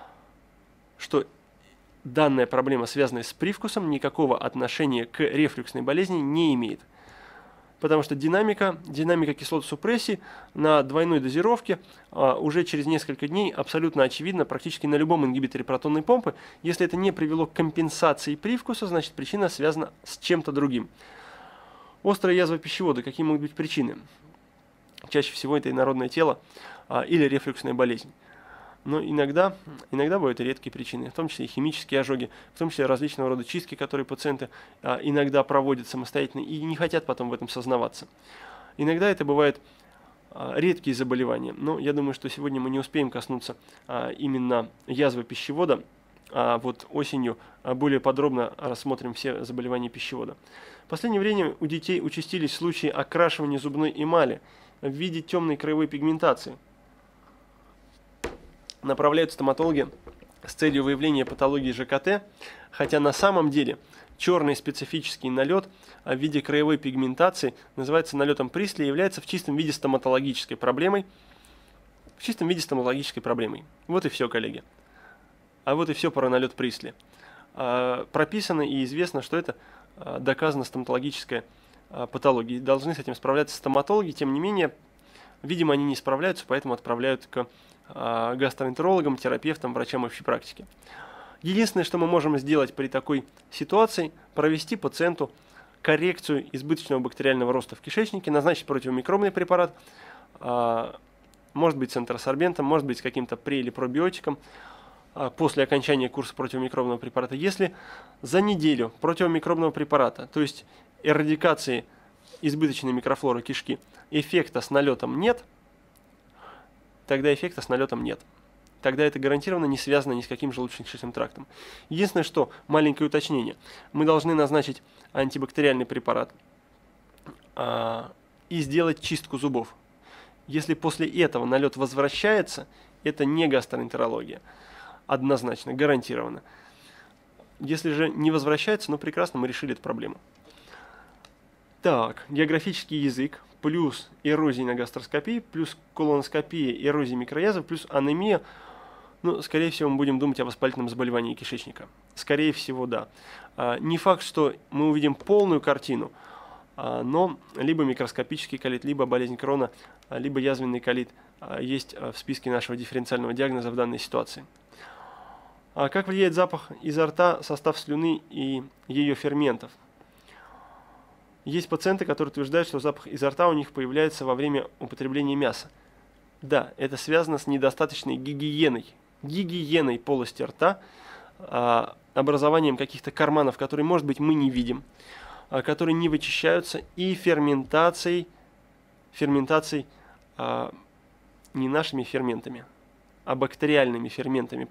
что данная проблема, связанная с привкусом, никакого отношения к рефлюксной болезни не имеет. потому что динамика кислотосупрессии на двойной дозировке уже через несколько дней абсолютно очевидна практически на любом ингибиторе протонной помпы. Если это не привело к компенсации привкуса, значит причина связана с чем-то другим. Острая язва пищевода. Какие могут быть причины? Чаще всего это инородное тело или рефлюксная болезнь. Но иногда бывают и редкие причины, в том числе и химические ожоги, в том числе различного рода чистки, которые пациенты иногда проводят самостоятельно и не хотят потом в этом сознаваться. Иногда это бывают редкие заболевания, но я думаю, что сегодня мы не успеем коснуться именно язвы пищевода, а вот осенью более подробно рассмотрим все заболевания пищевода. В последнее время у детей участились случаи окрашивания зубной эмали в виде темной краевой пигментации. Направляют стоматологи с целью выявления патологии ЖКТ, хотя на самом деле черный специфический налет в виде краевой пигментации называется налетом Присли и является в чистом виде стоматологической проблемой. Вот и все, коллеги. А вот и все про налет Присли. Прописано и известно, что это доказана стоматологическая патология. Должны с этим справляться стоматологи, тем не менее, видимо, они не справляются, поэтому отправляют к гастроэнтерологам, терапевтам, врачам общей практики. Единственное, что мы можем сделать при такой ситуации, провести пациенту коррекцию избыточного бактериального роста в кишечнике, назначить противомикробный препарат, может быть с энтеросорбентом, может быть с каким-то пре- или пробиотиком после окончания курса противомикробного препарата. Если за неделю противомикробного препарата, то есть эрадикации избыточной микрофлоры кишки, эффекта с налетом нет, тогда эффекта с налетом нет. Тогда это гарантированно не связано ни с каким желудочно-кишечным трактом. Единственное, что, маленькое уточнение, мы должны назначить антибактериальный препарат и сделать чистку зубов. Если после этого налет возвращается, это не гастроэнтерология. Однозначно, гарантированно. Если же не возвращается, ну прекрасно, мы решили эту проблему. Так, географический язык, плюс эрозия на гастроскопии, плюс колоноскопия, эрозия микроязв, плюс анемия. Ну, скорее всего, мы будем думать о воспалительном заболевании кишечника. Скорее всего, да. Не факт, что мы увидим полную картину, но либо микроскопический колит, либо болезнь Крона, либо язвенный колит есть в списке нашего дифференциального диагноза в данной ситуации. Как влияет запах изо рта, состав слюны и ее ферментов? Есть пациенты, которые утверждают, что запах изо рта у них появляется во время употребления мяса. Да, это связано с недостаточной гигиеной полости рта, образованием каких-то карманов, которые, может быть, мы не видим, которые не вычищаются, и ферментацией не нашими ферментами, а бактериальными ферментами,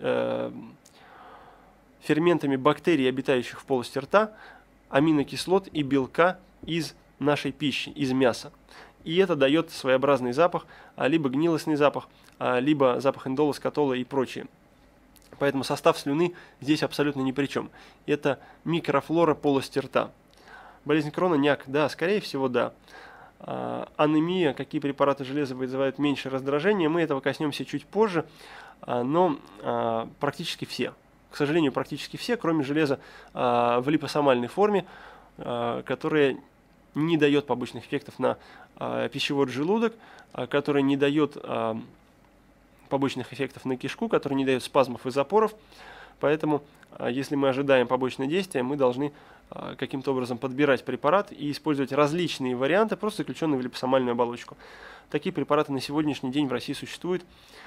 ферментами бактерий, обитающих в полости рта, аминокислот и белка из нашей пищи, из мяса. И это дает своеобразный запах, либо гнилостный запах, либо запах индола, скотола и прочее. Поэтому состав слюны здесь абсолютно ни при чем. Это микрофлора полости рта. Болезнь Крона, НЯК, да, скорее всего, да. Анемия, какие препараты железа вызывают меньше раздражения, мы этого коснемся чуть позже, но практически все. К сожалению, практически все, кроме железа в липосомальной форме, которая не дает побочных эффектов на пищевод, желудок, которая не дает побочных эффектов на кишку, которая не дает спазмов и запоров. Поэтому, если мы ожидаем побочное действие, мы должны каким-то образом подбирать препарат и использовать различные варианты, просто заключенные в липосомальную оболочку. Такие препараты на сегодняшний день в России существуют.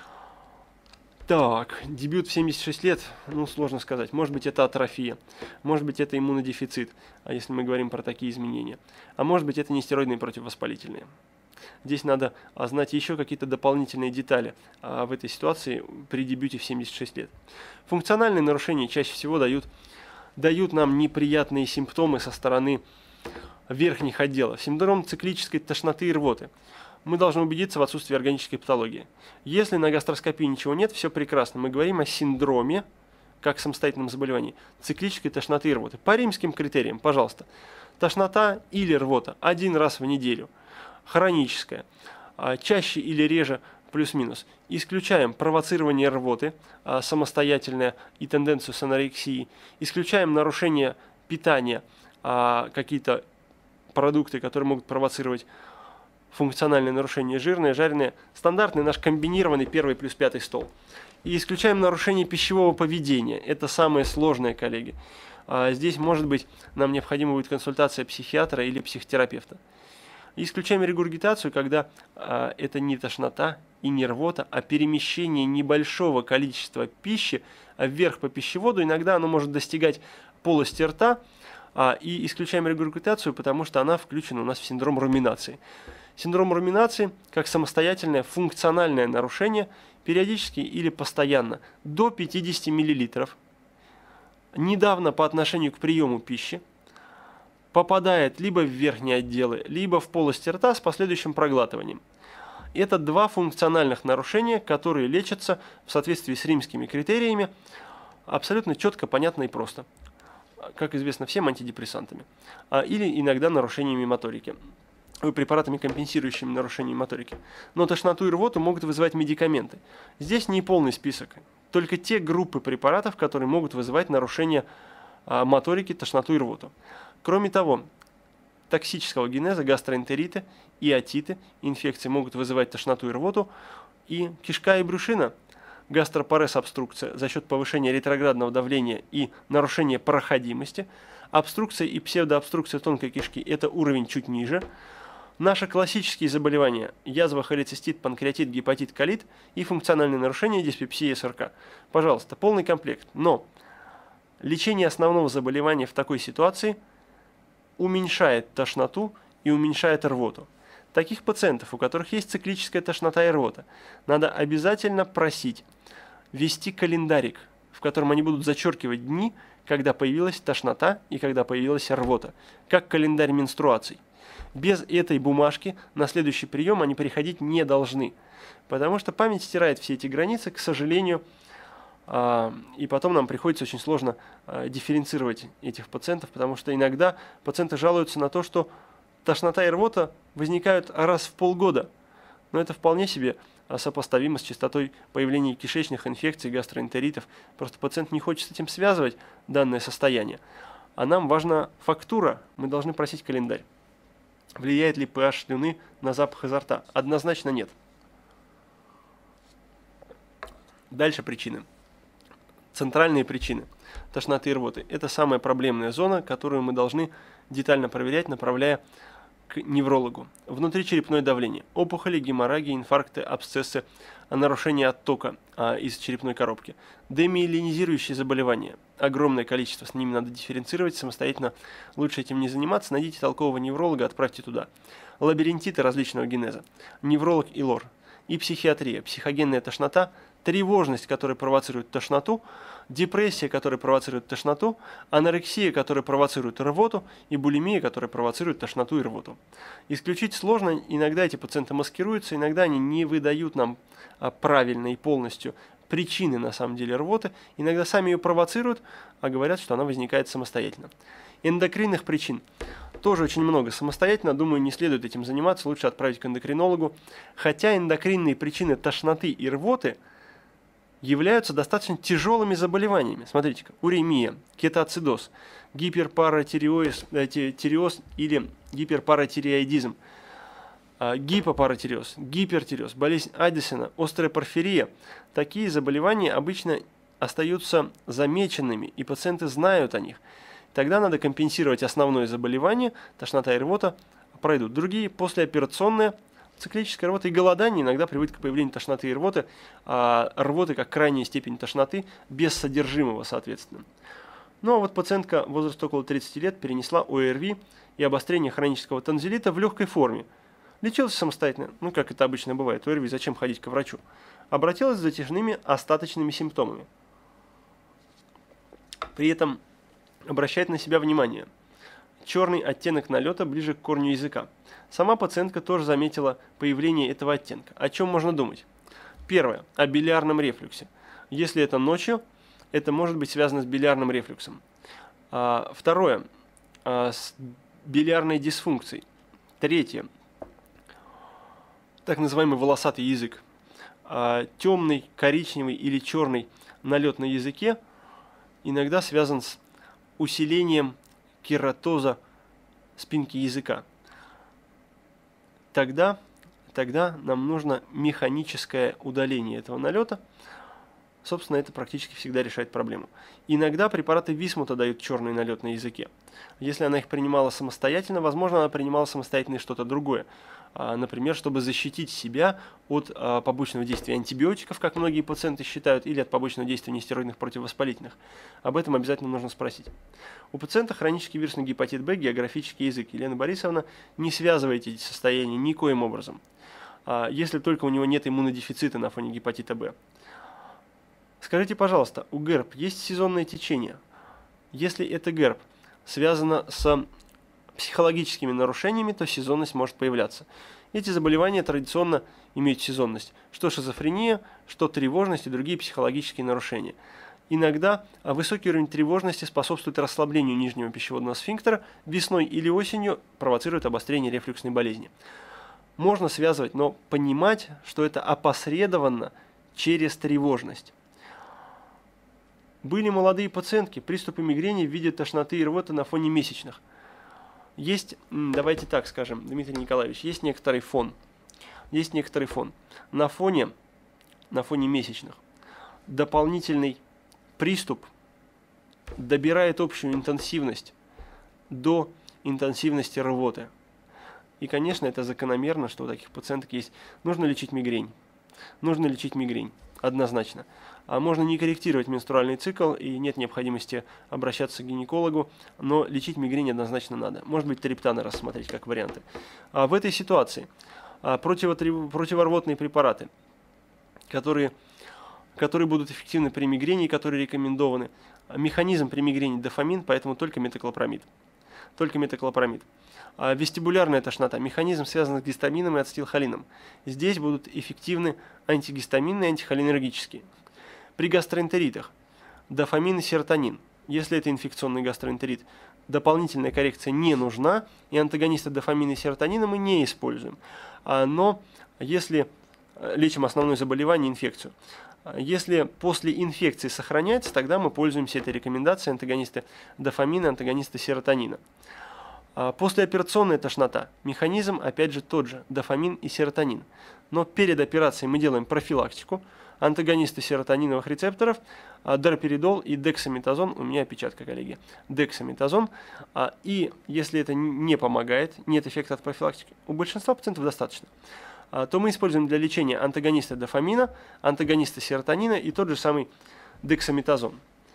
Так, дебют в 76 лет, ну, сложно сказать. Может быть, это атрофия, может быть, это иммунодефицит, если мы говорим про такие изменения. А может быть, это нестероидные противовоспалительные. Здесь надо знать еще какие-то дополнительные детали в этой ситуации при дебюте в 76 лет. Функциональные нарушения чаще всего дают нам неприятные симптомы со стороны верхних отделов. Синдром циклической тошноты и рвоты. Мы должны убедиться в отсутствии органической патологии. Если на гастроскопии ничего нет, все прекрасно. Мы говорим о синдроме, как самостоятельном заболевании, циклической тошноты и рвоты. По римским критериям, пожалуйста. Тошнота или рвота 1 раз в неделю. Хроническая. Чаще или реже плюс-минус. Исключаем провоцирование рвоты, самостоятельное и тенденцию с анорексией. Исключаем нарушение питания, какие-то продукты, которые могут провоцировать функциональное нарушение: жирное, жареное, стандартный наш комбинированный 1 плюс 5 стол. И исключаем нарушение пищевого поведения. Это самое сложное, коллеги. Здесь, может быть, нам необходима будет консультация психиатра или психотерапевта. И исключаем регургитацию, когда это не тошнота и не рвота, а перемещение небольшого количества пищи вверх по пищеводу. Иногда оно может достигать полости рта. И исключаем регургитацию, потому что она включена у нас в синдром руминации. Синдром руминации как самостоятельное функциональное нарушение периодически или постоянно до 50 мл недавно по отношению к приему пищи попадает либо в верхние отделы, либо в полость рта с последующим проглатыванием. Это два функциональных нарушения, которые лечатся в соответствии с римскими критериями абсолютно четко, понятно и просто. Как известно всем, антидепрессантами. Или иногда нарушениями моторики. Препаратами, компенсирующими нарушение моторики. Но тошноту и рвоту могут вызывать медикаменты. Здесь не полный список. Только те группы препаратов, которые могут вызывать нарушение моторики, тошноту и рвоту. Кроме того, токсического генеза, гастроэнтериты и отиты, инфекции могут вызывать тошноту и рвоту. И кишка и брюшина, гастропарез, обструкция за счет повышения ретроградного давления и нарушения проходимости. Обструкция и псевдообструкция тонкой кишки – это уровень чуть ниже. Наши классические заболевания – язва, холецистит, панкреатит, гепатит, колит и функциональные нарушения, диспепсия, СРК. Пожалуйста, полный комплект. Но лечение основного заболевания в такой ситуации уменьшает тошноту и уменьшает рвоту. Таких пациентов, у которых есть циклическая тошнота и рвота, надо обязательно просить вести календарик, в котором они будут зачеркивать дни, когда появилась тошнота и когда появилась рвота, как календарь менструаций. Без этой бумажки на следующий прием они приходить не должны, потому что память стирает все эти границы, к сожалению, и потом нам приходится очень сложно дифференцировать этих пациентов, потому что иногда пациенты жалуются на то, что тошнота и рвота возникают раз в полгода, но это вполне себе сопоставимо с частотой появления кишечных инфекций, гастроэнтеритов. Просто пациент не хочет с этим связывать данное состояние. А нам важна фактура, мы должны просить календарь. Влияет ли pH слюны на запах изо рта? Однозначно нет. Дальше причины. Центральные причины тошноты и рвоты. Это самая проблемная зона, которую мы должны детально проверять, направляя к неврологу. Внутричерепное давление, опухоли, геморрагии, инфаркты, абсцессы, нарушение оттока из черепной коробки. Демиелинизирующие заболевания. Огромное количество, с ними надо дифференцировать, самостоятельно лучше этим не заниматься. Найдите толкового невролога, отправьте туда. Лабиринтиты различного генеза. Невролог и лор. И психиатрия, психогенная тошнота, тревожность, которая провоцирует тошноту, депрессия, которая провоцирует тошноту, анорексия, которая провоцирует рвоту, и булимия, которая провоцирует тошноту и рвоту. Исключить сложно, иногда эти пациенты маскируются, иногда они не выдают нам правильно и полностью причины на самом деле рвоты, иногда сами ее провоцируют, а говорят, что она возникает самостоятельно. Эндокринных причин тоже очень много. Самостоятельно, думаю, не следует этим заниматься, лучше отправить к эндокринологу. Хотя эндокринные причины тошноты и рвоты являются достаточно тяжелыми заболеваниями. Смотрите-ка, уремия, кетоацидоз, гиперпаратиреоз или гиперпаратиреоидизм, гипопаратиреоз, гипертиреоз, болезнь Аддисона, острая порфирия. Такие заболевания обычно остаются замеченными, и пациенты знают о них. Тогда надо компенсировать основное заболевание, тошнота и рвота пройдут. Другие, послеоперационные, циклическая рвота и голодание иногда приводит к появлению тошноты и рвоты, а рвоты как крайняя степень тошноты, без содержимого, соответственно. Ну а вот пациентка возраста около 30 лет перенесла ОРВИ и обострение хронического танзелита в легкой форме. Лечилась самостоятельно, ну как это обычно бывает, ОРВИ, зачем ходить к врачу? Обратилась с затяжными остаточными симптомами. При этом обращает на себя внимание. Черный оттенок налета ближе к корню языка. Сама пациентка тоже заметила появление этого оттенка. О чем можно думать? Первое. О билиарном рефлюксе. Если это ночью, это может быть связано с билиарным рефлюксом. Второе. С билиарной дисфункцией. Третье. Так называемый волосатый язык. Темный, коричневый или черный налет на языке иногда связан с усилением кератоза спинки языка, тогда нам нужно механическое удаление этого налета. Собственно, это практически всегда решает проблему. Иногда препараты Висмута дают черный налет на языке. Если она их принимала самостоятельно, возможно, она принимала самостоятельно и что-то другое. Например, чтобы защитить себя от побочного действия антибиотиков, как многие пациенты считают, или от побочного действия нестероидных противовоспалительных. Об этом обязательно нужно спросить. У пациента хронический вирусный гепатит Б, географический язык. Елена Борисовна, не связывайте эти состояния никоим образом, если только у него нет иммунодефицита на фоне гепатита Б. Скажите, пожалуйста, у ГЭРБ есть сезонное течение? Если это ГЭРБ связано с психологическими нарушениями, то сезонность может появляться. Эти заболевания традиционно имеют сезонность. Что шизофрения, что тревожность и другие психологические нарушения. Иногда высокий уровень тревожности способствует расслаблению нижнего пищеводного сфинктера, весной или осенью провоцирует обострение рефлюксной болезни. Можно связывать, но понимать, что это опосредованно через тревожность. Были молодые пациентки, приступы мигрени в виде тошноты и рвоты на фоне месячных. Есть, давайте так скажем, Дмитрий Николаевич, есть некоторый фон. Есть некоторый фон. На фоне месячных дополнительный приступ добирает общую интенсивность до интенсивности рвоты. И, конечно, это закономерно, что у таких пациенток есть. Нужно лечить мигрень. Нужно лечить мигрень. Однозначно. А можно не корректировать менструальный цикл, и нет необходимости обращаться к гинекологу, но лечить мигрень однозначно надо. Может быть, триптаны рассмотреть как варианты. В этой ситуации противорвотные препараты, которые будут эффективны при мигрени и которые рекомендованы. Механизм при мигрени дофамин, поэтому только метоклопрамид. Только метоклопрамид. Вестибулярная тошнота. Механизм связан с гистамином и ацетилхолином. Здесь будут эффективны антигистаминные и антихолинергические. При гастроэнтеритах дофамин и серотонин. Если это инфекционный гастроэнтерит, дополнительная коррекция не нужна, и антагонисты дофамина и серотонина мы не используем. Но если лечим основное заболевание, инфекцию. Если после инфекции сохраняется, тогда мы пользуемся этой рекомендацией антагонисты дофамина, антагонисты серотонина. Послеоперационная тошнота. Механизм, опять же, тот же, дофамин и серотонин. Но перед операцией мы делаем профилактику, антагонисты серотониновых рецепторов, дроперидол и дексаметазон, у меня опечатка, коллеги, дексаметазон. И если это не помогает, нет эффекта от профилактики, у большинства пациентов достаточно, то мы используем для лечения антагониста дофамина, антагониста серотонина и тот же самый дексаметазон.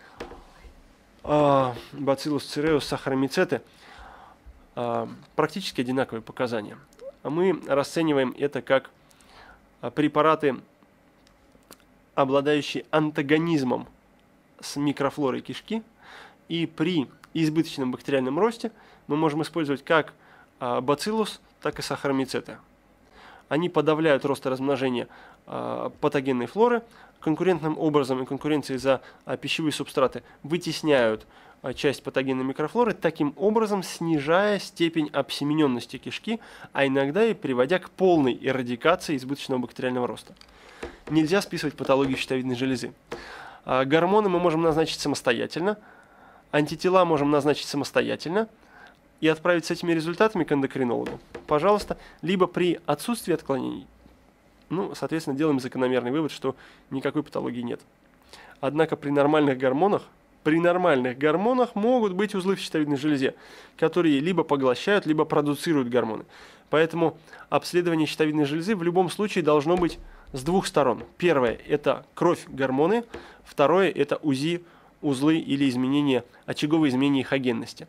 Бациллус цереус сахаромицеты. Практически одинаковые показания. Мы расцениваем это как препараты, обладающие антагонизмом с микрофлорой кишки, и при избыточном бактериальном росте мы можем использовать как бациллус, так и сахаромицеты. Они подавляют рост и размножение патогенной флоры, конкурентным образом и конкуренцией за пищевые субстраты вытесняют часть патогенной микрофлоры, таким образом снижая степень обсемененности кишки, а иногда и приводя к полной эрадикации избыточного бактериального роста. Нельзя списывать патологию щитовидной железы. Гормоны мы можем назначить самостоятельно, антитела можем назначить самостоятельно и отправить с этими результатами к эндокринологу. Пожалуйста, либо при отсутствии отклонений, соответственно, делаем закономерный вывод, что никакой патологии нет. Однако при нормальных гормонах могут быть узлы в щитовидной железе, которые либо поглощают, либо продуцируют гормоны. Поэтому обследование щитовидной железы в любом случае должно быть с двух сторон. Первое – это кровь, гормоны. Второе – это УЗИ, узлы или очаговые изменения их агенности.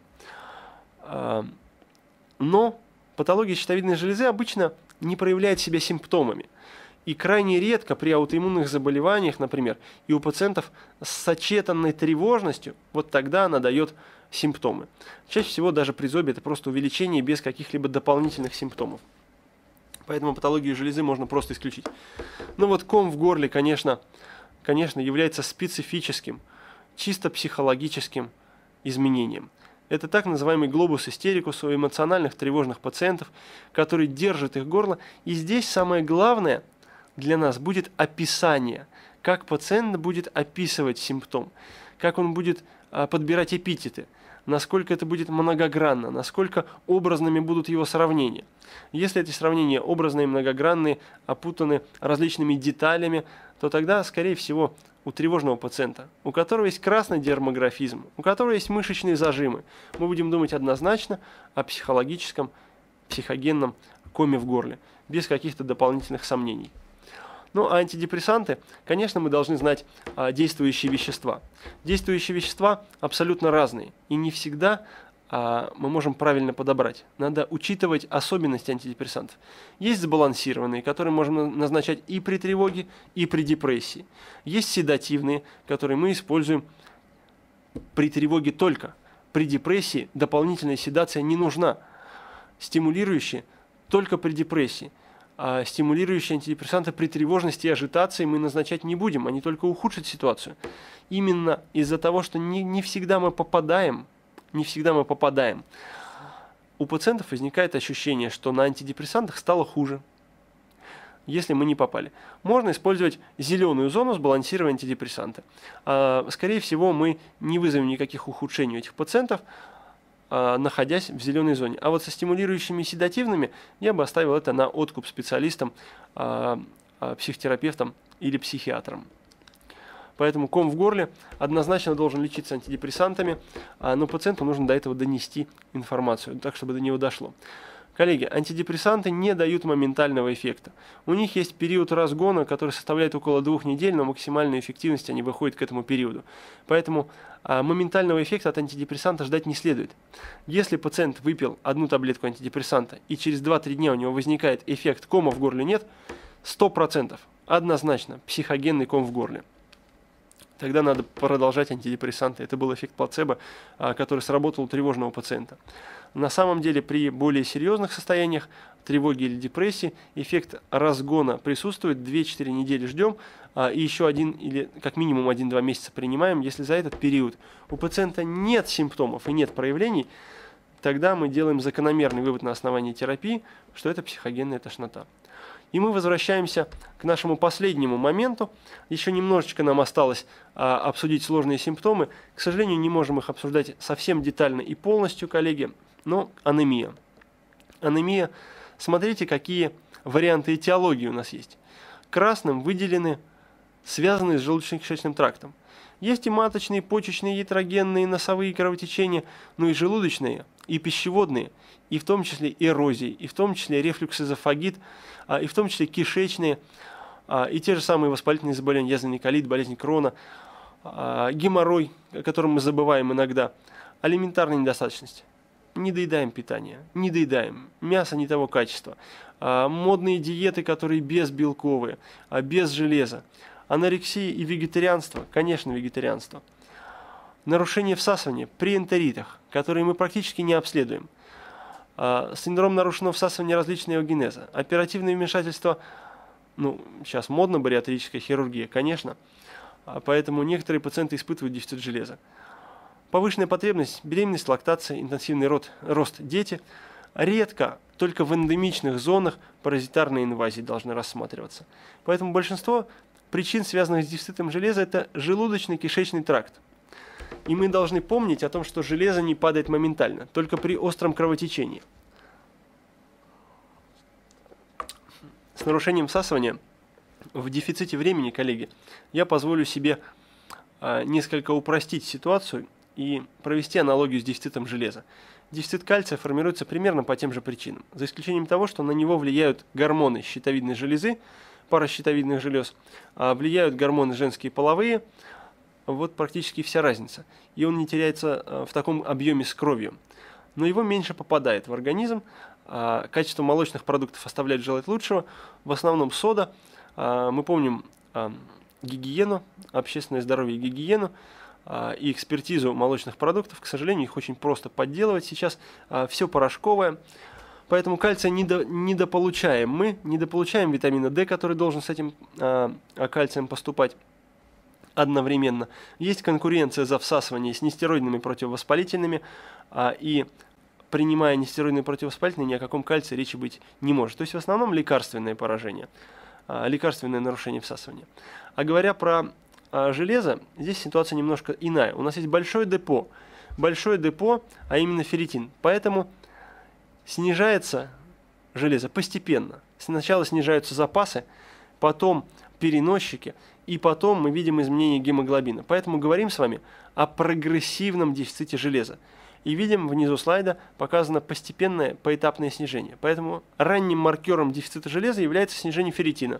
Но патология щитовидной железы обычно не проявляет себя симптомами. И крайне редко при аутоиммунных заболеваниях, например, и у пациентов с сочетанной тревожностью, вот тогда она дает симптомы. Чаще всего даже при зобе это просто увеличение без каких-либо дополнительных симптомов. Поэтому патологию железы можно просто исключить. Но вот ком в горле, конечно, является специфическим, чисто психологическим изменением. Это так называемый глобус истерикус у эмоциональных тревожных пациентов, который держит их горло. И здесь самое главное для нас будет описание, как пациент будет описывать симптом, как он будет подбирать эпитеты. насколько это будет многогранно, насколько образными будут его сравнения. Если эти сравнения образные, многогранные, опутаны различными деталями, то тогда, скорее всего, у тревожного пациента, у которого есть красный дермографизм, у которого есть мышечные зажимы, мы будем думать однозначно о психологическом, психогенном коме в горле, без каких-то дополнительных сомнений. Ну, а антидепрессанты, конечно, мы должны знать действующие вещества. Действующие вещества абсолютно разные, и не всегда мы можем правильно подобрать. Надо учитывать особенности антидепрессантов. Есть сбалансированные, которые можно назначать и при тревоге, и при депрессии. Есть седативные, которые мы используем при тревоге только. При депрессии дополнительная седация не нужна. Стимулирующие только при депрессии. А стимулирующие антидепрессанты при тревожности и ажитации мы назначать не будем, они только ухудшат ситуацию. Именно из-за того, что не всегда мы попадаем, у пациентов возникает ощущение, что на антидепрессантах стало хуже, если мы не попали. Можно использовать зеленую зону, сбалансировать антидепрессанты. Скорее всего, мы не вызовем никаких ухудшений у этих пациентов, находясь в зеленой зоне. А вот со стимулирующими седативными я бы оставил это на откуп специалистам, психотерапевтам или психиатрам. Поэтому ком в горле однозначно должен лечиться антидепрессантами, но пациенту нужно до этого донести информацию, так чтобы до него дошло. Коллеги, антидепрессанты не дают моментального эффекта. У них есть период разгона, который составляет около 2 недель, но максимальной эффективности они выходят к этому периоду. Поэтому моментального эффекта от антидепрессанта ждать не следует. Если пациент выпил одну таблетку антидепрессанта и через 2-3 дня у него возникает эффект кома в горле нет, 100% однозначно психогенный ком в горле. Тогда надо продолжать антидепрессанты. Это был эффект плацебо, который сработал у тревожного пациента. На самом деле при более серьезных состояниях тревоги или депрессии эффект разгона присутствует, 2-4 недели ждем, и еще или как минимум 1-2 месяца принимаем. Если за этот период у пациента нет симптомов и нет проявлений, тогда мы делаем закономерный вывод на основании терапии, что это психогенная тошнота. И мы возвращаемся к нашему последнему моменту. Еще немножечко нам осталось обсудить сложные симптомы. К сожалению, не можем их обсуждать совсем детально и полностью, коллеги, но анемия. Анемия, смотрите, какие варианты этиологии у нас есть. Красным выделены связанные с желудочно-кишечным трактом. Есть и маточные, почечные, ятрогенные, носовые кровотечения, но и желудочные, и пищеводные, и в том числе эрозии, и в том числе рефлюкс-эзофагит, и в том числе кишечные, и те же самые воспалительные заболевания, язвенный колит, болезнь Крона, геморрой, о котором мы забываем иногда, алиментарная недостаточность. Не доедаем питание, не доедаем, мясо не того качества, модные диеты, которые безбелковые, без железа, анорексия и вегетарианство, конечно, вегетарианство, нарушение всасывания при энтеритах, которые мы практически не обследуем, синдром нарушенного всасывания различного генеза, оперативное вмешательство, сейчас модно бариатрическая хирургия, конечно, поэтому некоторые пациенты испытывают дефицит железа. Повышенная потребность, беременность, лактация, интенсивный рост дети. Редко, только в эндемичных зонах паразитарные инвазии должны рассматриваться. Поэтому большинство причин, связанных с дефицитом железа, это желудочно-кишечный тракт. И мы должны помнить о том, что железо не падает моментально, только при остром кровотечении. С нарушением всасывания в дефиците времени, коллеги, я позволю себе несколько упростить ситуацию и провести аналогию с дефицитом железа. Дефицит кальция формируется примерно по тем же причинам, за исключением того, что на него влияют гормоны щитовидной железы, пара щитовидных желез, влияют гормоны женские половые, вот практически вся разница. И он не теряется в таком объеме с кровью. Но его меньше попадает в организм, качество молочных продуктов оставляет желать лучшего, в основном сода. Мы помним гигиену, общественное здоровье и гигиену, и экспертизу молочных продуктов. К сожалению, их очень просто подделывать сейчас. Все порошковое. Поэтому кальция недополучаем. Мы недополучаем витамина D, который должен с этим кальцием поступать одновременно. Есть конкуренция за всасывание с нестероидными противовоспалительными. И принимая нестероидные противовоспалительные, ни о каком кальции речи быть не может. То есть в основном лекарственное поражение, лекарственное нарушение всасывания. А говоря про железо, здесь ситуация немножко иная. У нас есть большое депо большое депо, а именно ферритин. Поэтому снижается железо постепенно. Сначала снижаются запасы, потом переносчики, и потом мы видим изменение гемоглобина. Поэтому говорим с вами о прогрессивном дефиците железа. И видим, внизу слайда показано постепенное поэтапное снижение. Поэтому ранним маркером дефицита железа является снижение ферритина.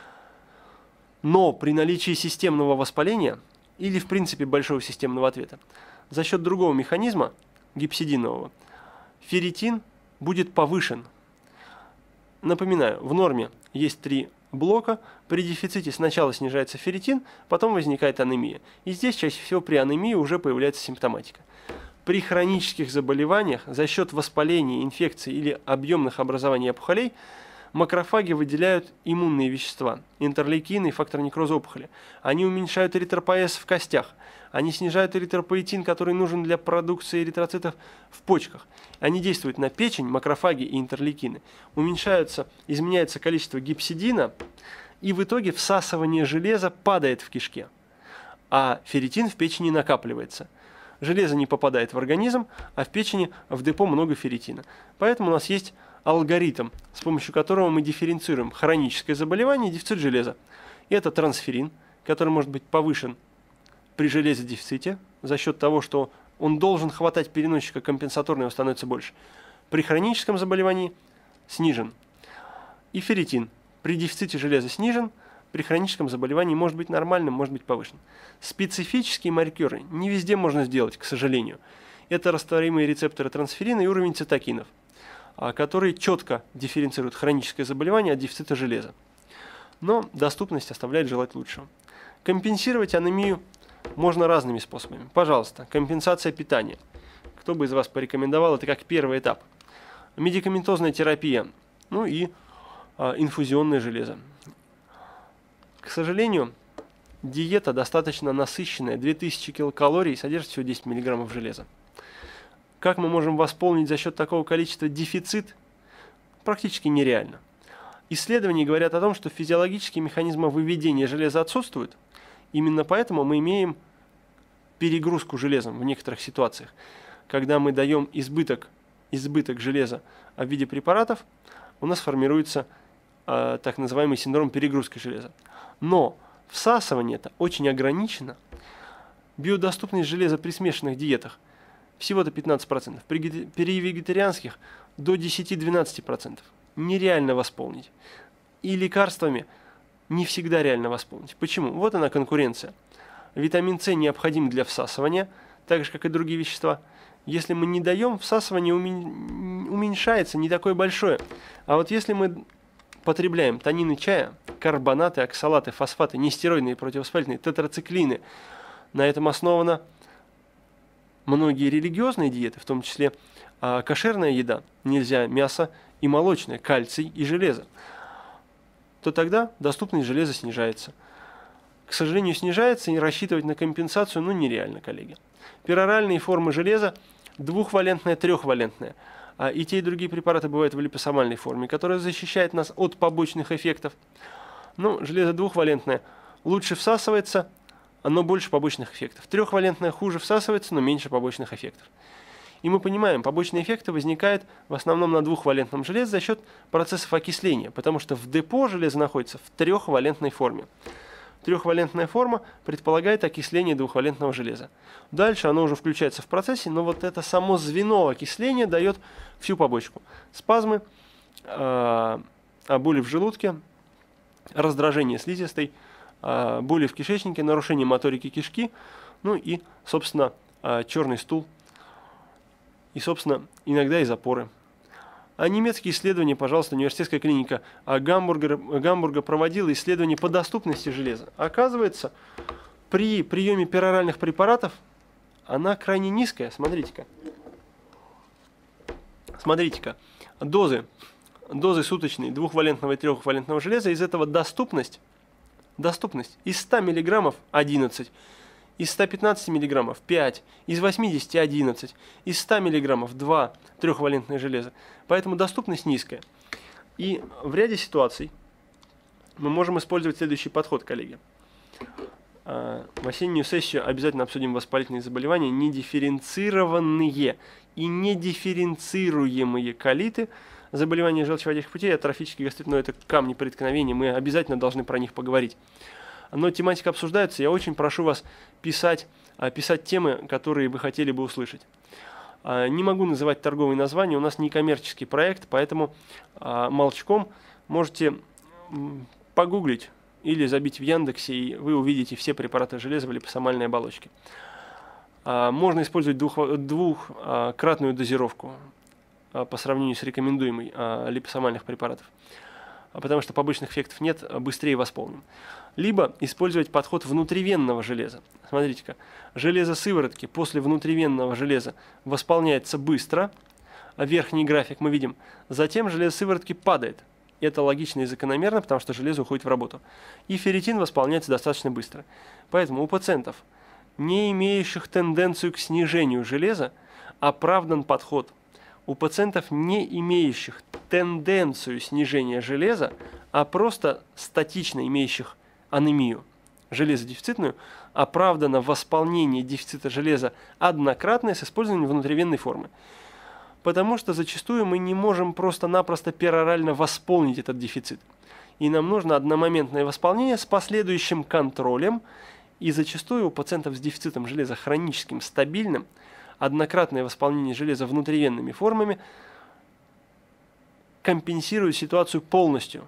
Но при наличии системного воспаления или в принципе большого системного ответа за счет другого механизма, гипсидинового, ферритин будет повышен. Напоминаю, в норме есть 3 блока. При дефиците сначала снижается ферритин, потом возникает анемия. И здесь чаще всего при анемии уже появляется симптоматика. При хронических заболеваниях за счет воспаления, инфекций или объемных образований опухолей макрофаги выделяют иммунные вещества, интерлейкины и фактор некроза опухоли. Они уменьшают эритропоэз в костях. Они снижают эритропоэтин, который нужен для продукции эритроцитов в почках. Они действуют на печень, макрофаги и интерлейкины. Изменяется количество гипсидина, и в итоге всасывание железа падает в кишке, а ферритин в печени накапливается. Железо не попадает в организм, а в печени в депо много ферритина. Поэтому у нас есть алгоритм, с помощью которого мы дифференцируем хроническое заболевание и дефицит железа. И это трансферин, который может быть повышен при железодефиците за счет того, что он должен хватать переносчика компенсаторно, его становится больше. При хроническом заболевании снижен. И ферритин при дефиците железа снижен, при хроническом заболевании может быть нормальным, может быть повышен. Специфические маркеры не везде можно сделать, к сожалению. Это растворимые рецепторы трансферина и уровень цитокинов, которые четко дифференцируют хроническое заболевание от дефицита железа. Но доступность оставляет желать лучшего. Компенсировать анемию можно разными способами. Пожалуйста, компенсация питания. Кто бы из вас порекомендовал, это как первый этап. Медикаментозная терапия, ну и инфузионное железо. К сожалению, диета достаточно насыщенная, 2000 килокалорий, содержит всего 10 мг железа. Как мы можем восполнить за счет такого количества дефицит? Практически нереально. Исследования говорят о том, что физиологические механизмы выведения железа отсутствуют. Именно поэтому мы имеем перегрузку железом в некоторых ситуациях. Когда мы даем избыток железа в виде препаратов, у нас формируется так называемый синдром перегрузки железа. Но всасывание это очень ограничено. Биодоступность железа при смешанных диетах всего-то 15%. При вегетарианских до 10-12%. Нереально восполнить. И лекарствами не всегда реально восполнить. Почему? Вот она конкуренция. Витамин С необходим для всасывания, так же как и другие вещества. Если мы не даем, всасывание уменьшается, не такое большое. А вот если мы потребляем танины чая, карбонаты, оксалаты, фосфаты, нестероидные, противовоспалительные, тетрациклины, на этом основано многие религиозные диеты, в том числе кошерная еда, нельзя мясо и молочное, кальций и железо, то тогда доступность железа снижается. К сожалению, снижается, и рассчитывать на компенсацию нереально, коллеги. Пероральные формы железа двухвалентная, трехвалентная. И те, и другие препараты бывают в липосомальной форме, которая защищает нас от побочных эффектов. Железо двухвалентное лучше всасывается, но больше побочных эффектов. Трехвалентное хуже всасывается, но меньше побочных эффектов. И мы понимаем, побочные эффекты возникают в основном на двухвалентном железе за счет процессов окисления, потому что в депо железо находится в трехвалентной форме. Трехвалентная форма предполагает окисление двухвалентного железа. Дальше оно уже включается в процессе, но вот это само звено окисления дает всю побочку. Спазмы, боли в желудке, раздражение слизистой, боли в кишечнике, нарушение моторики кишки, и, собственно, черный стул, и, собственно, иногда и запоры. А немецкие исследования, пожалуйста, университетская клиника Гамбурга проводила исследования по доступности железа. Оказывается, при приеме пероральных препаратов она крайне низкая. Смотрите-ка. Дозы суточные двухвалентного и трехвалентного железа, из этого доступность из 100 мг 11, из 115 мг 5, из 80 11, из 100 мг 2 трехвалентное железо. Поэтому доступность низкая. И в ряде ситуаций мы можем использовать следующий подход, коллеги. В осеннюю сессию обязательно обсудим воспалительные заболевания, недифференцированные и недифференцируемые колиты, заболевания желчеводящих путей, атрофический гастрит, но это камни преткновения, мы обязательно должны про них поговорить. Но тематика обсуждается, я очень прошу вас писать темы, которые вы хотели бы услышать. Не могу называть торговые названия, у нас не коммерческий проект, поэтому молчком можете погуглить или забить в Яндексе, и вы увидите все препараты железа в липосомальной оболочке. Можно использовать двухкратную дозировку по сравнению с рекомендуемой липосомальных препаратов, потому что побочных эффектов нет, быстрее восполним. Либо использовать подход внутривенного железа. Смотрите-ка, железо сыворотки после внутривенного железа восполняется быстро, а верхний график мы видим, затем железо сыворотки падает. Это логично и закономерно, потому что железо уходит в работу. И ферритин восполняется достаточно быстро. Поэтому у пациентов, не имеющих тенденцию к снижению железа, оправдан подход. У пациентов, не имеющих тенденцию снижения железа, а просто статично имеющих анемию железодефицитную, оправдано восполнение дефицита железа однократное с использованием внутривенной формы. Потому что зачастую мы не можем просто-напросто перорально восполнить этот дефицит. И нам нужно одномоментное восполнение с последующим контролем. И зачастую у пациентов с дефицитом железа хроническим, стабильным, однократное восполнение железа внутривенными формами компенсирует ситуацию полностью.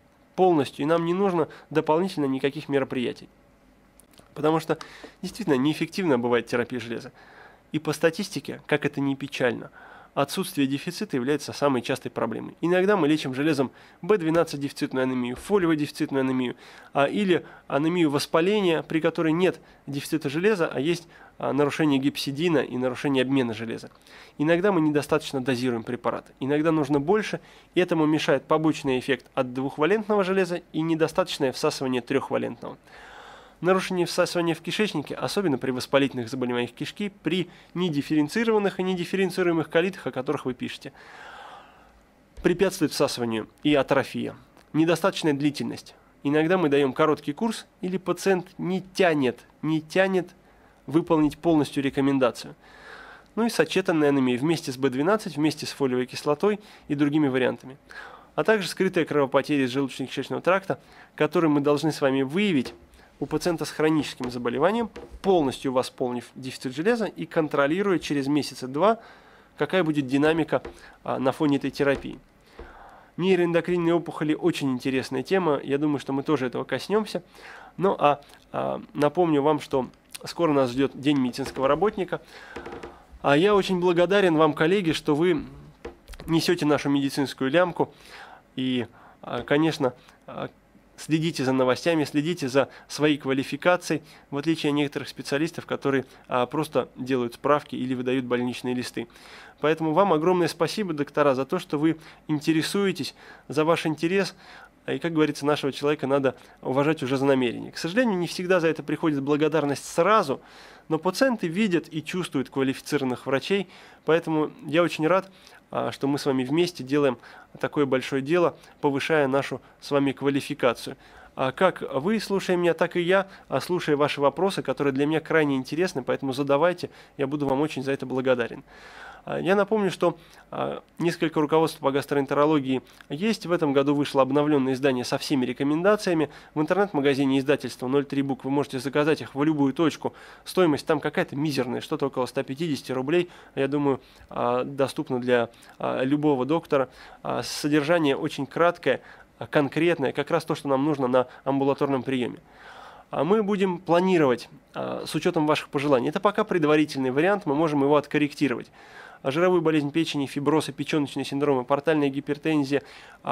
И нам не нужно дополнительно никаких мероприятий. Потому что действительно неэффективно бывает терапия железа. И по статистике, как это ни печально, отсутствие дефицита является самой частой проблемой. Иногда мы лечим железом B12 дефицитную анемию, фолиевую дефицитную анемию, или анемию воспаления, при которой нет дефицита железа, а есть нарушение гепсидина и нарушение обмена железа. Иногда мы недостаточно дозируем препараты. Иногда нужно больше, и этому мешает побочный эффект от двухвалентного железа и недостаточное всасывание трехвалентного. Нарушение всасывания в кишечнике, особенно при воспалительных заболеваниях кишки, при недифференцированных и недифференцируемых колитах, о которых вы пишете, препятствует всасыванию и атрофия. Недостаточная длительность. Иногда мы даем короткий курс, или пациент не тянет выполнить полностью рекомендацию. Ну и сочетанная анемия вместе с B12, вместе с фолиевой кислотой и другими вариантами. А также скрытая кровопотеря из желудочно-кишечного тракта, которую мы должны с вами выявить у пациента с хроническим заболеванием, полностью восполнив дефицит железа и контролируя через месяца-два, какая будет динамика на фоне этой терапии. Нейроэндокринные опухоли – очень интересная тема, я думаю, что мы тоже этого коснемся. Ну напомню вам, что скоро нас ждет День медицинского работника. Я очень благодарен вам, коллеги, что вы несете нашу медицинскую лямку и, конечно, следите за новостями, следите за своей квалификацией, в отличие от некоторых специалистов, которые просто делают справки или выдают больничные листы. Поэтому вам огромное спасибо, доктора, за то, что вы интересуетесь, за ваш интерес. И, как говорится, нашего человека надо уважать уже за намерение. К сожалению, не всегда за это приходит благодарность сразу, но пациенты видят и чувствуют квалифицированных врачей, поэтому я очень рад, что мы с вами вместе делаем такое большое дело, повышая нашу с вами квалификацию. Как вы, слушая меня, так и я, слушая ваши вопросы, которые для меня крайне интересны, поэтому задавайте, я буду вам очень за это благодарен. Я напомню, что несколько руководств по гастроэнтерологии есть. В этом году вышло обновленное издание со всеми рекомендациями. В интернет-магазине издательства 03 букв вы можете заказать их в любую точку. Стоимость там какая-то мизерная, что-то около 150 рублей. Я думаю, доступно для любого доктора. Содержание очень краткое, конкретное, как раз то, что нам нужно на амбулаторном приеме. Мы будем планировать с учетом ваших пожеланий. Это пока предварительный вариант, мы можем его откорректировать. Жировую болезнь печени, фиброзы, печеночные синдромы, портальная гипертензия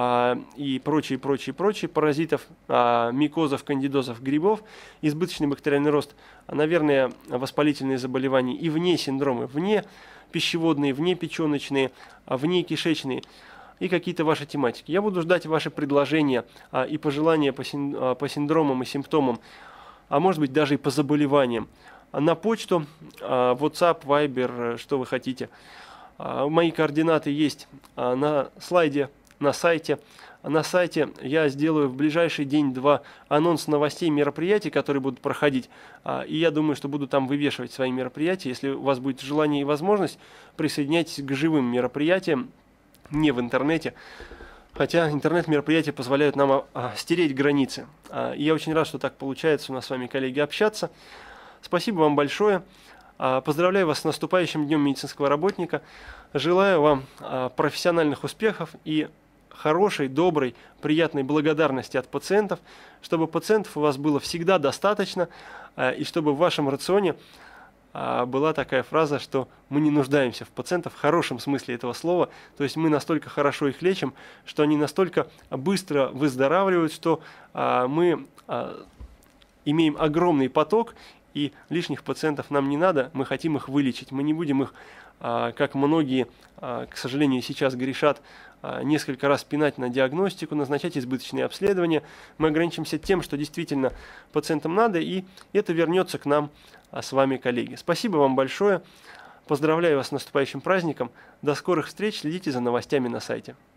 и прочие паразитов, микозов, кандидозов, грибов, избыточный бактериальный рост, наверное, воспалительные заболевания и вне синдромы, вне пищеводные, вне печеночные, вне кишечные и какие-то ваши тематики. Я буду ждать ваши предложения и пожелания по синдромам и симптомам, а может быть даже и по заболеваниям. На почту, WhatsApp, Viber, что вы хотите. Мои координаты есть на слайде, на сайте. На сайте я сделаю в ближайший день-два анонс новостей мероприятий, которые будут проходить. И я думаю, что буду там вывешивать свои мероприятия. Если у вас будет желание и возможность, присоединяйтесь к живым мероприятиям, не в интернете. Хотя интернет-мероприятия позволяют нам стереть границы. И я очень рад, что так получается у нас с вами, коллеги, общаться. Спасибо вам большое. Поздравляю вас с наступающим Днем медицинского работника. Желаю вам профессиональных успехов и хорошей, доброй, приятной благодарности от пациентов, чтобы пациентов у вас было всегда достаточно, и чтобы в вашем рационе была такая фраза, что мы не нуждаемся в пациентах в хорошем смысле этого слова, то есть мы настолько хорошо их лечим, что они настолько быстро выздоравливают, что мы имеем огромный поток, и лишних пациентов нам не надо, мы хотим их вылечить, мы не будем их, как многие, к сожалению, сейчас грешат, несколько раз пинать на диагностику, назначать избыточные обследования. Мы ограничимся тем, что действительно пациентам надо, и это вернется к нам с вами, коллеги. Спасибо вам большое. Поздравляю вас с наступающим праздником. До скорых встреч. Следите за новостями на сайте.